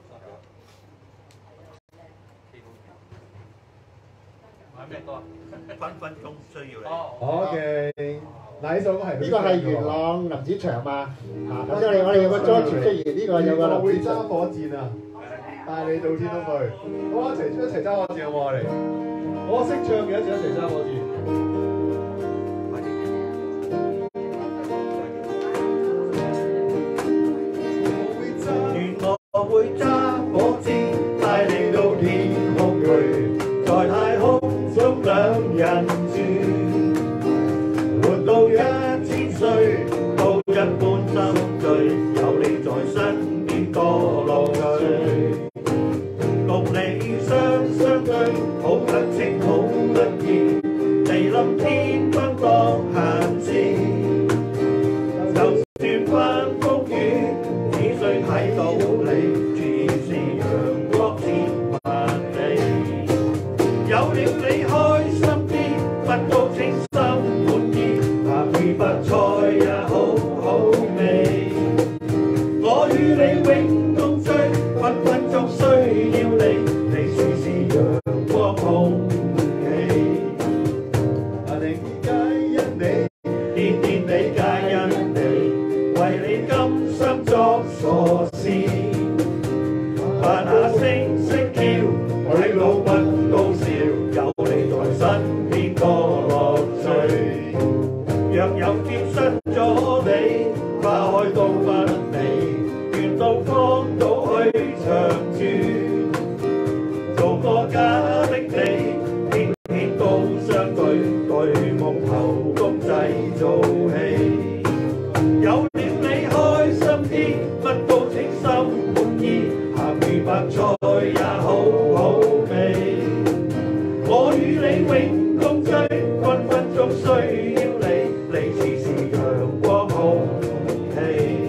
玩咩歌啊？分分鐘需要你。 OK，嗱呢首歌係呢個係元朗林子祥嘛？啊，頭先我哋我哋有個 George 出現，呢個有個林子祥。 會揸火箭啊！帶你到天空去，好一齊一齊揸火箭好唔好我哋？我識唱嘅一齊一齊揸火箭。 願我會揸火箭帶你到天空去，在太空中兩人住，活到一千歲都一般心醉，有你在身邊多樂趣。共你雙雙對，好得戚好得意，地冧天崩當閒事。就算翻風雨，只需睇到你，自是陽光千萬里。有了你開心啲，乜都稱心滿意，鹹魚白菜也好好味。我與你永共聚，分分鐘需要你，你似是陽光空氣。啊，定皆因你，天天地皆因你，為你甘心作傻事。扮下聲色嬌，去老不高笑，有你在身邊多樂趣。若有丟失咗你，花開都不美，願到荒島去長住。做個假的你，天天都相對，對夢頭公製造戲。有了你開心啲，乜都稱心滿意，鹹魚白菜也好好味。我與你永共聚，分分鐘需要你，你似是陽光空氣。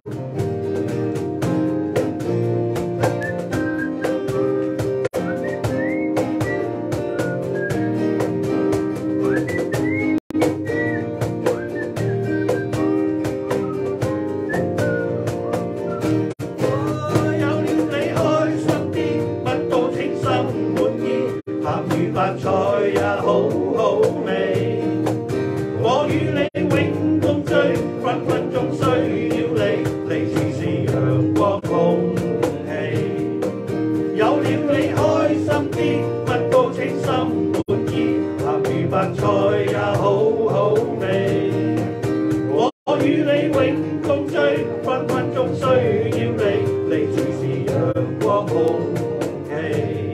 白菜也好好味，我與你永共聚，分分鐘需要你，你似是陽光空氣。有了你開心啲，乜都稱心滿意，鹹魚白菜也好好味。我與你永共聚，分分鐘需要你，你似是陽光空氣。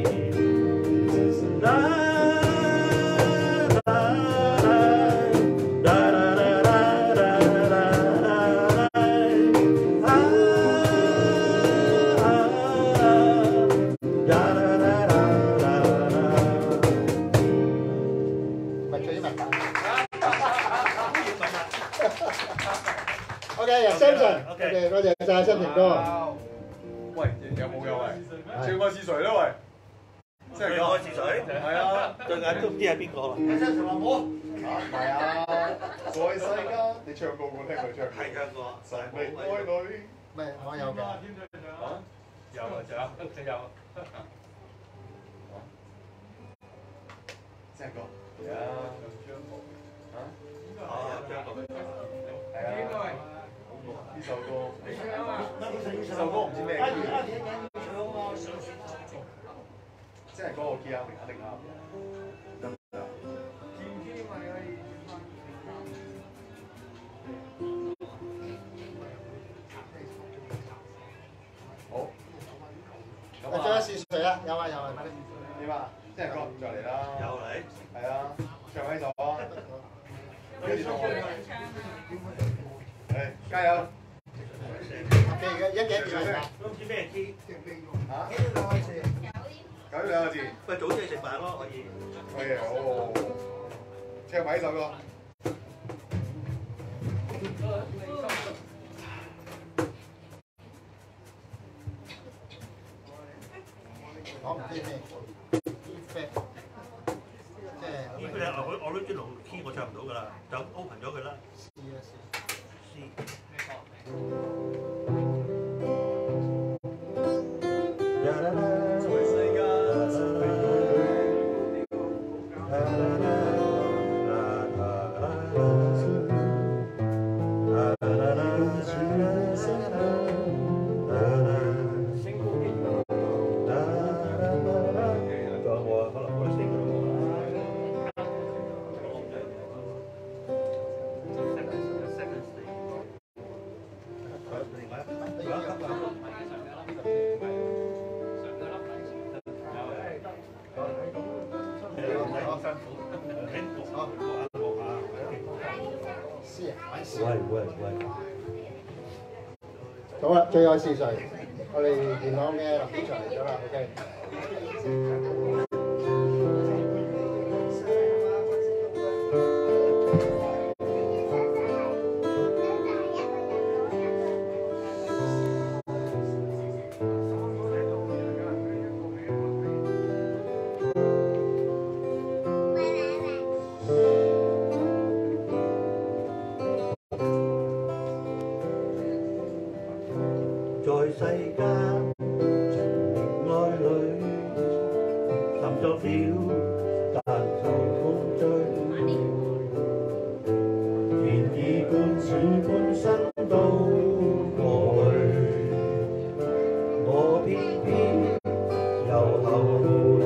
OK， 多謝晒新平哥。 喂，有冇有喂？最愛是誰咧？喂，真係最愛是誰？ 係啊， 對眼都唔知係邊個啦。 新平話我嚇唔係啊，在世間你唱過我聽佢唱。係唱過。 神明愛女。 咩？我有嘅。 啊？有啊，仲有，仲有。 真係個。係啊。嚇？ 哦，張國榮。 係啊。呢首歌，呢首歌唔知咩。 即係嗰個 key 啊，明肯定啱。得唔得？好。咁啊， 再一試水啦，有啊有啊，快啲。 點啊？即係講再嚟啦。有嚟。係啊，唱喺度啊。跟住同我。誒，加油！ 嘅一幾幾嚟㗎？ 都唔知咩 key 嚇？九兩個字。 喂，早啲去食飯咯，可以。 可以，好。唱埋呢首歌。 講唔知咩？即係呢個咧，我我都知路 key 我唱唔到㗎啦，就 open 咗佢啦。 試一試。 試。 喂喂喂！好啦，最後試水，我哋元朗嘅林子祥嚟咗啦 ，OK。 在世間情愛裏，尋作了但受風追，然而半似半生都過去，我偏偏又後悔，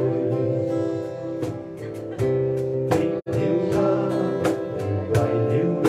別了他，為了你。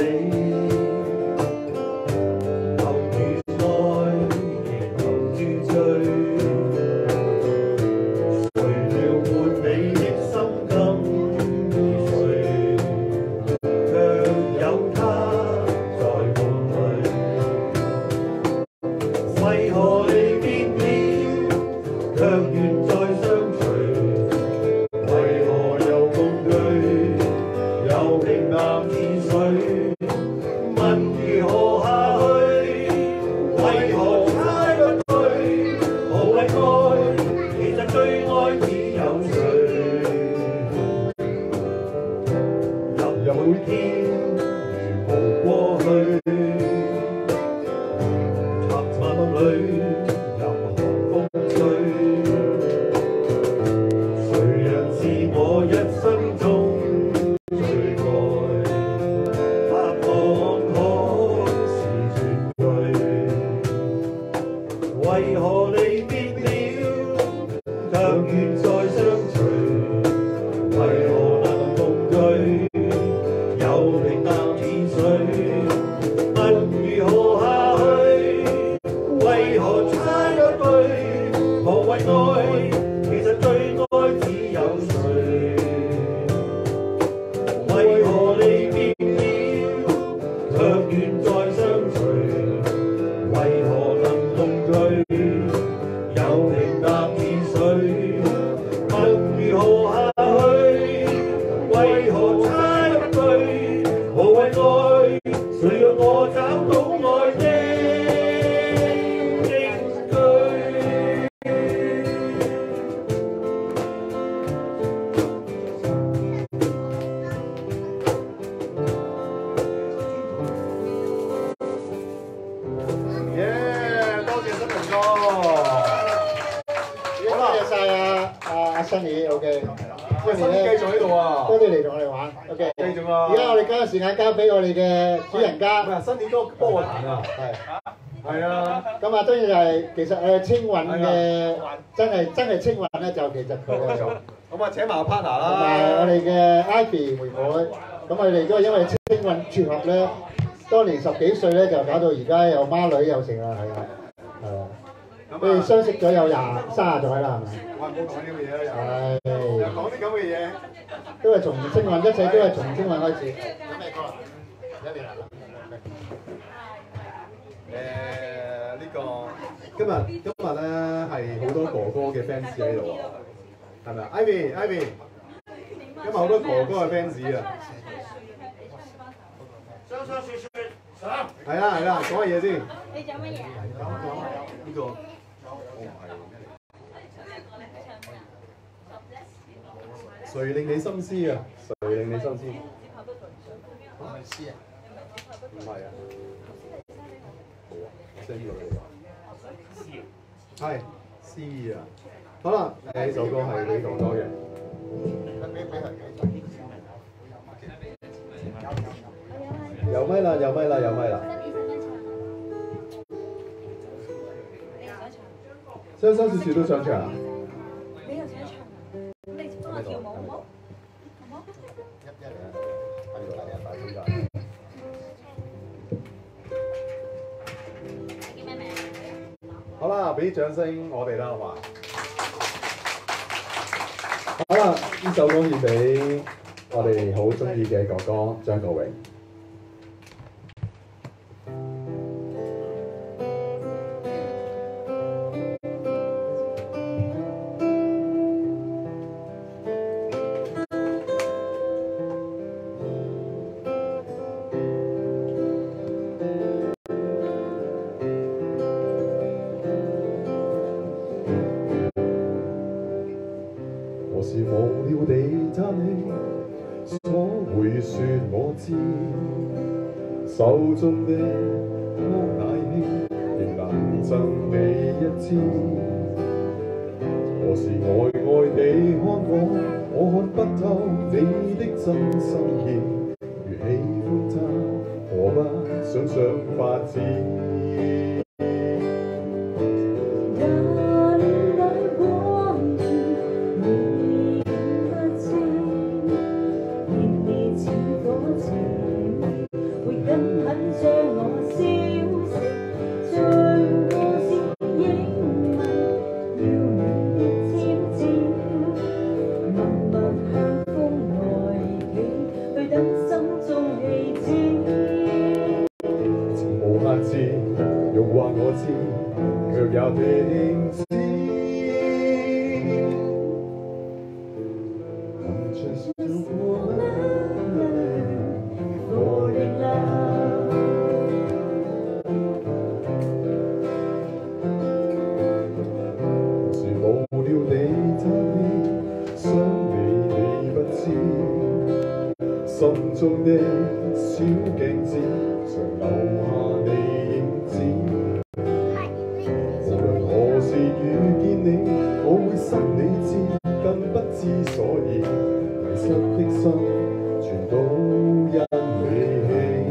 時間交俾我哋嘅主人家。 唔係新年歌幫我彈啊，係。 係啊，咁啊當然就係其實誒青運嘅真係真係青運咧，就其實佢冇錯。 咁啊請埋個 partner 啦， 同埋我哋嘅 Ivy 妹妹，咁我哋都係因為青運撮合咧，當年十幾歲咧就搞到而家有孖女有成啦，係啊，係啊。佢哋相識咗有廿三十載啦，係咪？ 我冇講呢啲嘢啦， 又又講啲咁嘅嘢， 都係從青運，一切都係從青運開始。有咩歌啊？一年啦。 誒呢個今日今日咧係好多哥哥嘅 fans 喺度啊，係咪啊 ？Ivy Ivy， 今日好多哥哥嘅 fans 啊！ 雙雙雪雪， 係啦係啦，講下嘢先。 你做乜嘢？ 講講呢個，我唔係。誰令你心思啊？誰令你心思？係咪詩啊？唔係啊。好啊，我 send 呢個俾你。係詩啊。好啦，誒呢首歌係俾哥哥嘅。有咪啦，有咪啦，有咪啦。雙雙雪雪都想唱啊？ 你又想唱啊？咁你幫我跳舞好唔好？好唔好？ 一一嚟啊！喺度大家大聲㗎。 你叫咩名？ 好啦，俾啲掌聲我哋啦，好嘛？好啦，呢首歌獻俾我哋好中意嘅哥哥張國榮。是忘了地讚你，所會說我知，手中的康乃馨仍能贈你一支。何時呆呆地看我，我看不透你的真心意。如喜歡他，何不想想法子？用話我知，卻也停止。I'm just falling in love。是無聊地讚你，想你你不知，心中的小鏡子常留下你影子。無論何時遇見你，我會心你知，更不知所以，迷失的心全都因你起。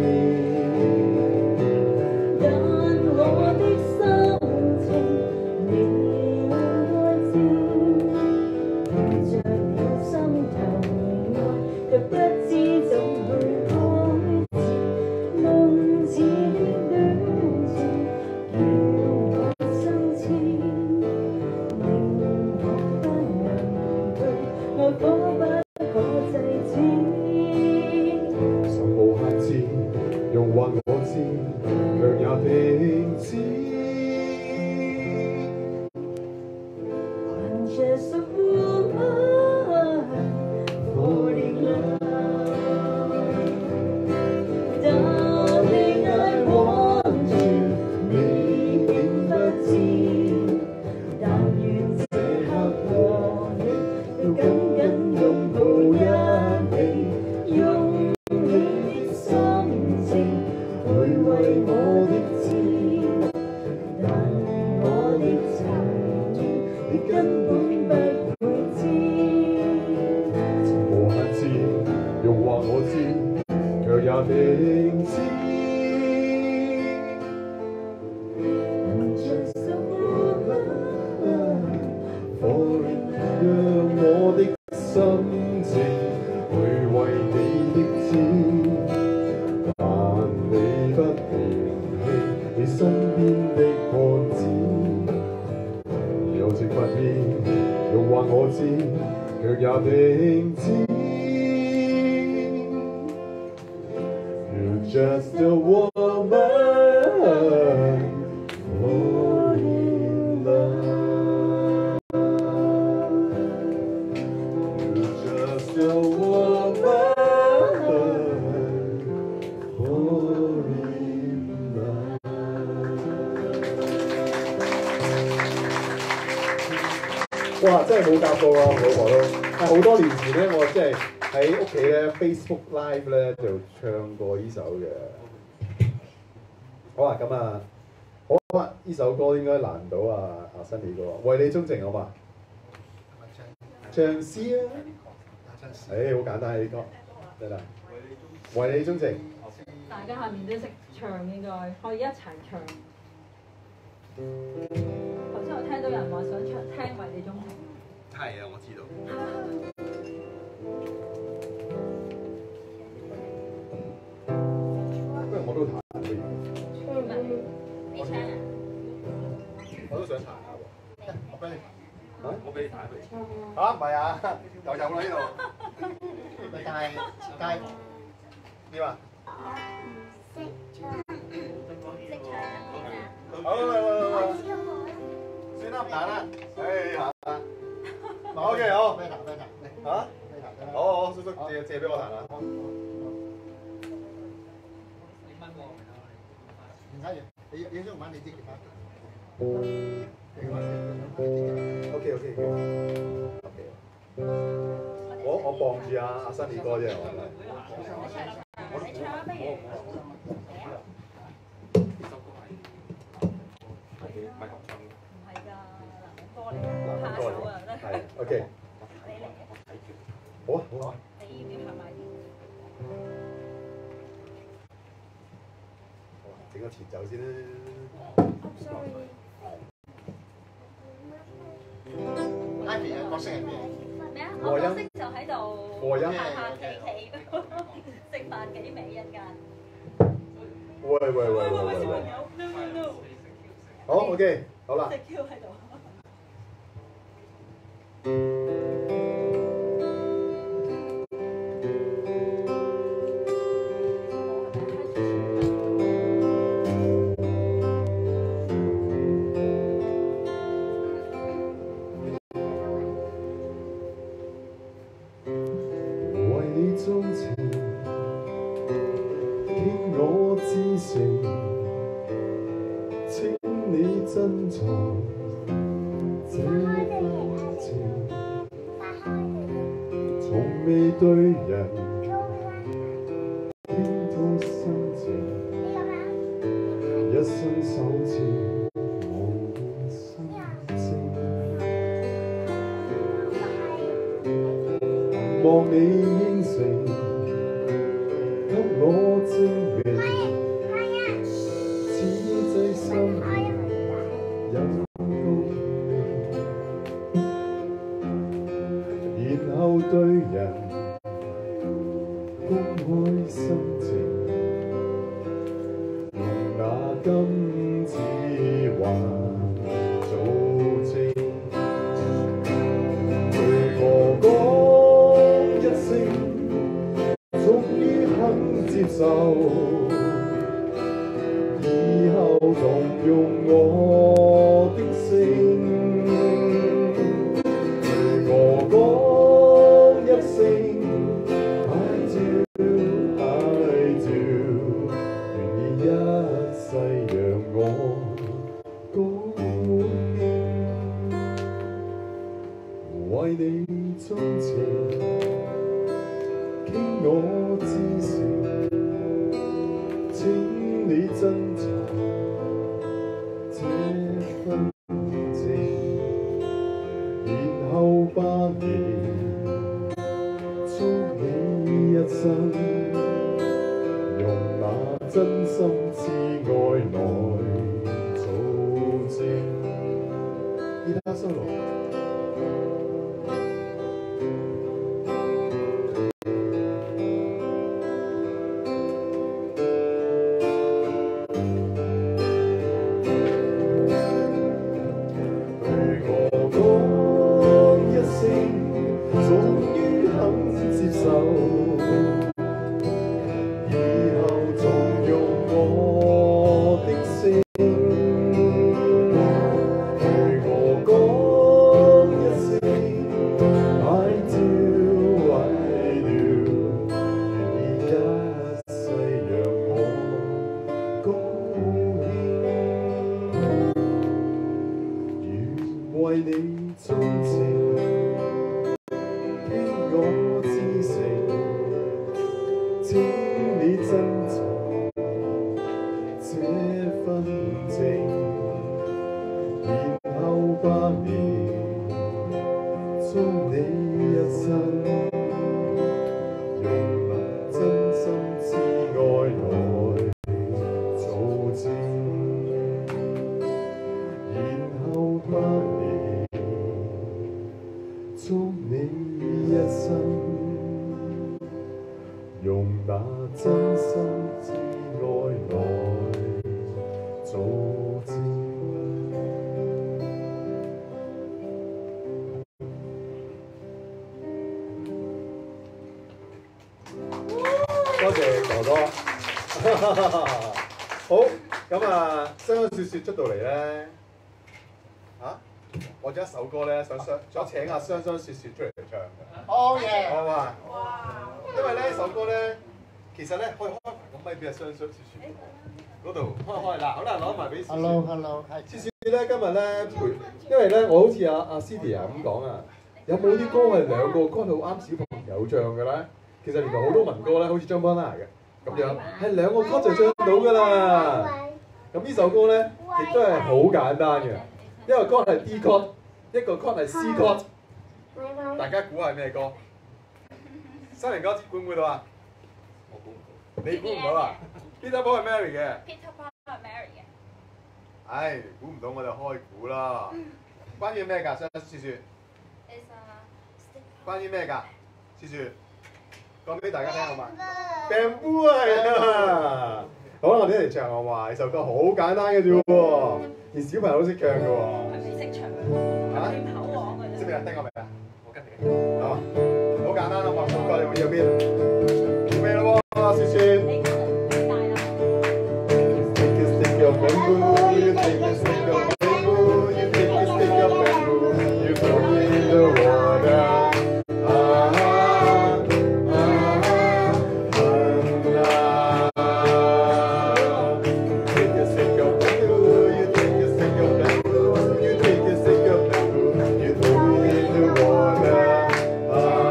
但我的心情你愛知，着了心頭愛，卻不知怎去開始。夢似的戀情，叫我生痴，令我不能退，愛火不可制止。曾無限次用話我知，卻也停止。I'm just a fool for in love。Darling, I want you， 你並不知，但願這刻和你都緊緊擁抱一起，用你的心情去為我的知，但我的情意你根本不會知。無限次用話我知，卻也停止。 心情去為你的知，但你不嫌棄你身邊的漢子，有情不變，用話我知，卻也停止。You're just a woman falling in love. You're just a woman falling in love. 哇！真係冇夾過啊，我老婆都。係好多年前咧，我即係喺屋企咧 Facebook Live 咧就唱過呢首嘅。好啊，咁啊，好啊，呢首歌應該難唔到啊阿新你歌，為你鍾情好嘛？唱詩啊！誒，好簡單呢啲歌，得啦。為你鍾情。 大家下面都識唱，應該可以一齊唱。頭先我聽到人話想唱聽為你鍾情。 係啊，我知道。 不如我都彈不如。 你唱啊？ 我都想彈下喎。我俾你。 啊？我俾你彈俾你。 嚇唔係啊？又有啦呢度。咪但係但係點啊？ 識唱，識唱啊！ 好啦啦啦啦。算啦，唔彈啦。誒行啦。O K 好。咩彈咩彈？嚇？好好，叔叔借借俾我彈啦。唔使嘅，你你想玩你支吉他。O K O K O K。我我傍住阿阿新兒哥啫，係咪？ 你唱啊，不如。 唔係合唱。 唔係㗎，男歌嚟㗎，拍手啊，真係。 係 OK。 你嚟嘅。 好啊好啊。 你要唔要唱埋啲？ 整個前奏先啦。 Sorry。 Ivy 嘅角色係咩？ 咩啊？我角色就喺度和音行行企企，食飯幾味一間。 喂喂喂喂喂喂！好 OK， 好啦。 隻 Q 喺度。 對人傾吐心情，一伸手指無言心聲，望你應承，給我證明，此際心有高興，然後對人公開心情，用那金指環做證，對我講一聲，終於肯接受，以後同用我的聲，對我講一聲。為你鍾情，傾我至誠，請你珍藏這份情，然後百年祝你一生，用那真心摯愛來做證。吉他 solo。 肯接受，以後重用我的聲，對我講一聲 I do I do， 願意一世讓我貢獻，願為你鍾情。 我知誠，請你珍藏這份情，然後百年祝你一生，用能真心之愛來做證，然後百年祝你。 一生用那真心之愛來做證。 多謝哥哥。好，咁啊，雙雙雪雪出到嚟咧，啊！ 我有一首歌咧，想想想請阿雙雙雪雪出嚟唱嘅。哦耶！好嘛？哇！因為咧首歌咧，其實咧可以開埋個咪俾阿雙雙雪雪嗰度開開啦。好啦，攞埋俾雪雪。Hello Hello， 係。雪雪咧今日咧陪，因為咧我好似阿阿 Cynthia 咁講啊，有冇啲歌係兩個歌好啱小朋友唱嘅咧？其實原來好多民歌咧，好似張邦拉嘅咁樣，係兩個歌就唱到㗎啦。咁呢首歌咧亦都係好簡單嘅。 一個歌係 D chord， 一個歌係 C chord， 大家估係咩歌？新年歌估唔估到啊？我估唔到。你估唔到啊 ？Peter Paul 係 Mary 嘅。 Peter Paul 係 Mary 嘅。 唉，估唔到我就開估啦。關於咩㗎？雙雪雪。關於咩㗎？雪雪，講俾大家聽好嘛 ？Bamboo 係啊！好啦，我哋一齊唱好嘛？呢首歌好簡單嘅啫喎。 連小朋友都識唱嘅喎，係咪識唱？嚇？口黃嘅啫。識唔識啊？聽過未啊？我跟你。係嘛？好簡單啊嘛，副歌你會有邊？準備咯喎，雪雪。你大啦。Take a stick of bamboo, you take a stick of bamboo, you take a stick of bamboo, you throw it in the water. Ah ah ah ah. Take a stick of bamboo, you take a stick of bamboo, you take a stick of bamboo, you throw it in the water. Ah.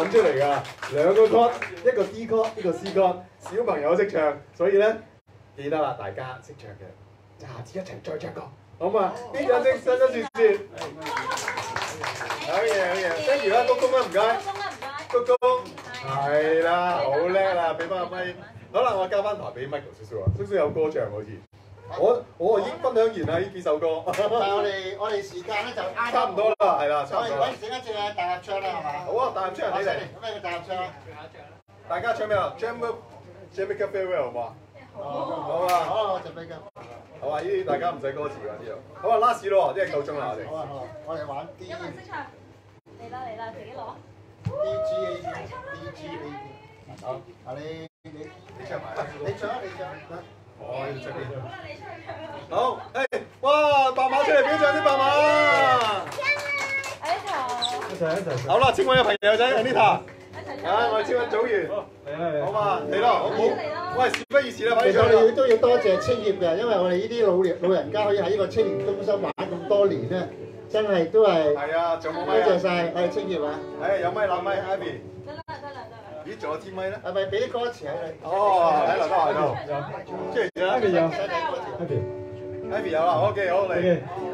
揾出嚟㗎，兩個 chord， 一個 D chord， 一個 C chord， 小朋友識唱，所以咧記得啦，大家識唱嘅，下次一齊再唱歌，好嘛？邊個識伸一説説？好嘢好嘢 ，thank you 啦，鞠躬啦，唔該，鞠躬，係啦，好叻啦，俾翻個咪。好啦，我交翻台俾 Michael 叔叔啊，叔叔有歌唱好似。我我已經分享完啦呢幾首歌。 但係我哋我哋時間咧就啱差唔多啦，係啦，差唔多。 我哋整一隻大合唱啦，係嘛？ 好啊，大合唱你嚟。 咩叫大合唱啊？ 大家唱咩啊 ？Jamaica Jamaica Farewell 好嘛？好啊， 好，準備㗎。 好啊，呢啲大家唔使歌詞㗎呢度。好啊 ，last 咯，即係夠鐘啦我哋。 好啊好啊，我哋玩 D。 有冇人識唱？嚟啦嚟啦，自己攞。 D G A D G A D。好，啊你你你唱埋啦。 你唱啊你唱。 我要出邊。好，誒，哇，白馬出嚟表唱啲白馬。一齊一齊。好啦，請位嘅朋友仔 Anita。啊，我哋請位組員。嚟啦嚟。好嘛，嚟咯，好唔好？喂，事不宜遲啦，快啲唱啦。 其實我哋都要多謝青協嘅，因為我哋呢啲老年老人家可以喺呢個青年中心玩咁多年咧，真係都係。 係啊，仲冇咪啊？ 多謝曬，我哋青協啊。 誒，有咪攬咪 Ivy。 得啦得啦得啦。 咦，仲有支咪咧？ 係咪俾啲歌詞喺你？ 哦，喺劉德華度。出嚟先啦。Ivy 有。Ivy。Ivy 有啦 ，OK 好嚟。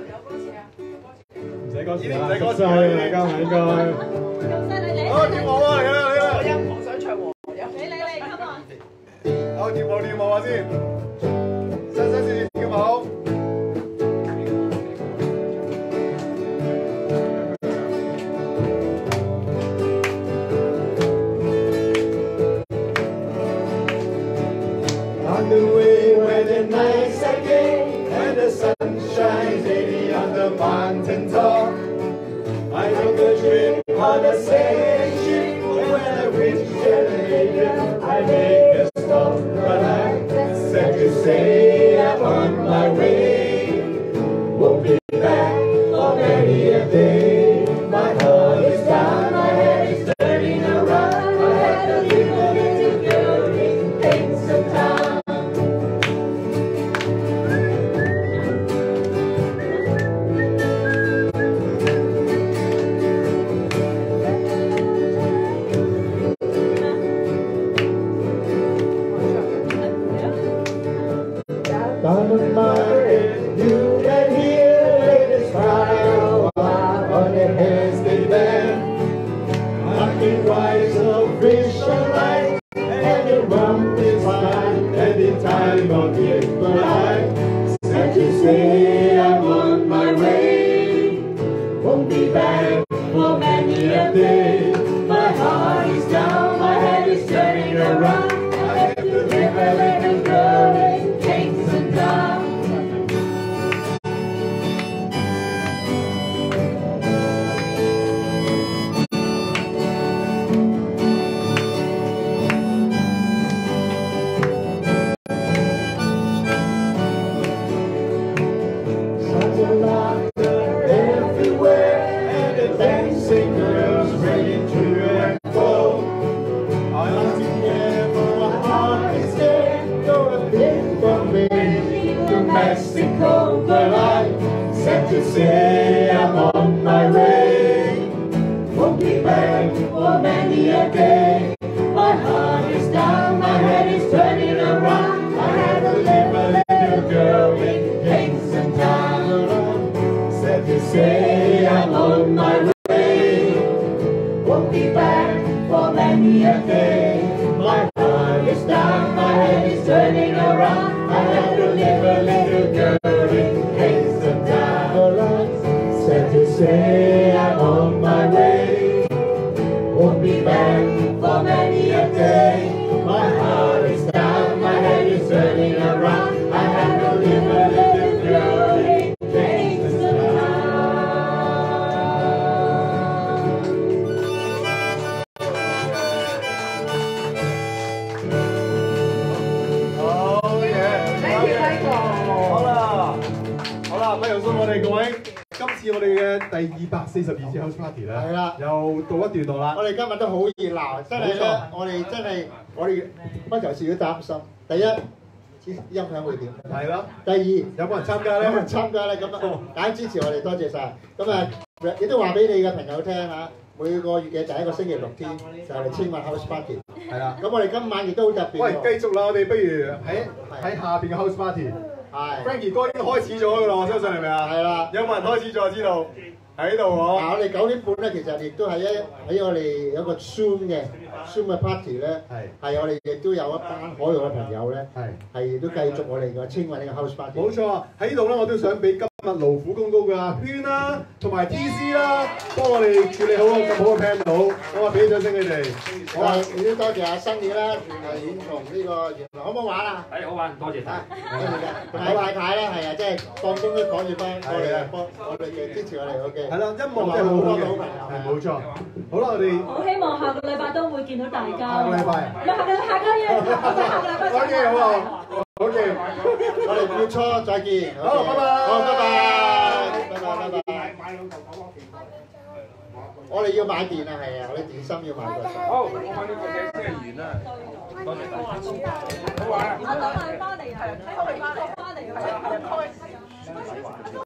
唔使歌詞啦， 唔使歌詞啦，大家應該。 好，跳舞啊！嚟啦嚟啦！ 音樂想唱和音。 你你你，come on！ 好，跳舞跳舞啊先，新新鮮鮮跳舞。 On the way where the nights are gay and the sun shines daily on the mountain top, I took a trip on a sailing ship. When I reached Scandinavia, I made a stop, but I said to say I'm on my way. Won't be back for many a day. My heart is down, my head is turning around. I had to leave a little girl in Kingston Town. Down the market, you can hear the ladies cry on their hands they bend. Knocking rice of fish and light, and the rum is fine, and the time of year. But I said to say I'm on my way. Won't be back for many a day. My heart is down, my head is turning around. I have to live a little girl in Kingston Town. Such a laughter everywhere, and the dancing girls ready to and fro. I love together, my heart is dead. Though a bit from me to Mexico, but I said to say I'm on my way. Won't be back for many a day. My heart is down, my head is turning around. I had to leave a little girl in Kingston Town. Said to say I'm on my way. Won't be back for many a day. My heart is down, my head is turning around. I had to leave a little girl in Kingston Town. Said to say I'm on my way. Won't be back for many a day. My heart is down, my head is turning around. I had to leave a little girl in Kingston Town. Oh yeah！ Thank you, Michael。 好啦，好啦，咪又送我哋各位，今次我哋嘅第二百四十二次 house party 咧， 係啦， 又到一段落啦。 我哋今日都好熱鬧，真係咧，我哋真係我哋開頭時都擔心，第一音響會點？ 係啦。 第二有冇人參加咧？ 有冇人參加咧？咁啊，大家支持我哋，多謝晒。咁啊，亦都話俾你嘅朋友聽嚇， 每個月嘅第一個星期六天就係我哋青運 House Party。 係啦。 咁我哋今晚亦都好特別。 喂，繼續啦，我哋不如喺喺下邊嘅 House Party。係。Frankie 哥已經開始咗㗎啦，我相信係咪啊？ 係啦。 有冇人開始咗？知道喺度喎。 嗱，我哋九點半咧，其實亦都係一喺我哋有個 Zoom 嘅 Zoom 嘅 party 咧，係係我哋亦都有一班海外嘅朋友咧，係係亦都繼續我哋嘅青運呢個 House Party。 冇錯，喺呢度咧，我都想俾今日勞苦功高嘅阿圈啦，同埋 T C 啦，幫我哋處理好咁好嘅 panel，我話俾啲掌聲佢哋。 好啊，亦都多謝阿新宇啦，係演從呢個原來好唔好玩啊？ 係好玩，多謝晒。 多謝嘅，同埋太太啦，係啊，即係放工都趕住翻過嚟幫我哋嘅支持我哋 OK。 係啦，音樂真係好好嘅，係冇錯。好啦，我哋好希望下個禮拜都會見到大家。 下個禮拜。 唔係下個下個月，下個禮拜。 OK， 好啊。OK， 我哋月初再見。 好，拜拜。 好，拜拜。拜拜，拜拜。我哋要買電啊，係啊，我哋電芯要買過。 好，我買呢個嘅先係完啦。多謝大家。好玩。 我等佢翻嚟啊，睇佢翻嚟，翻嚟啊。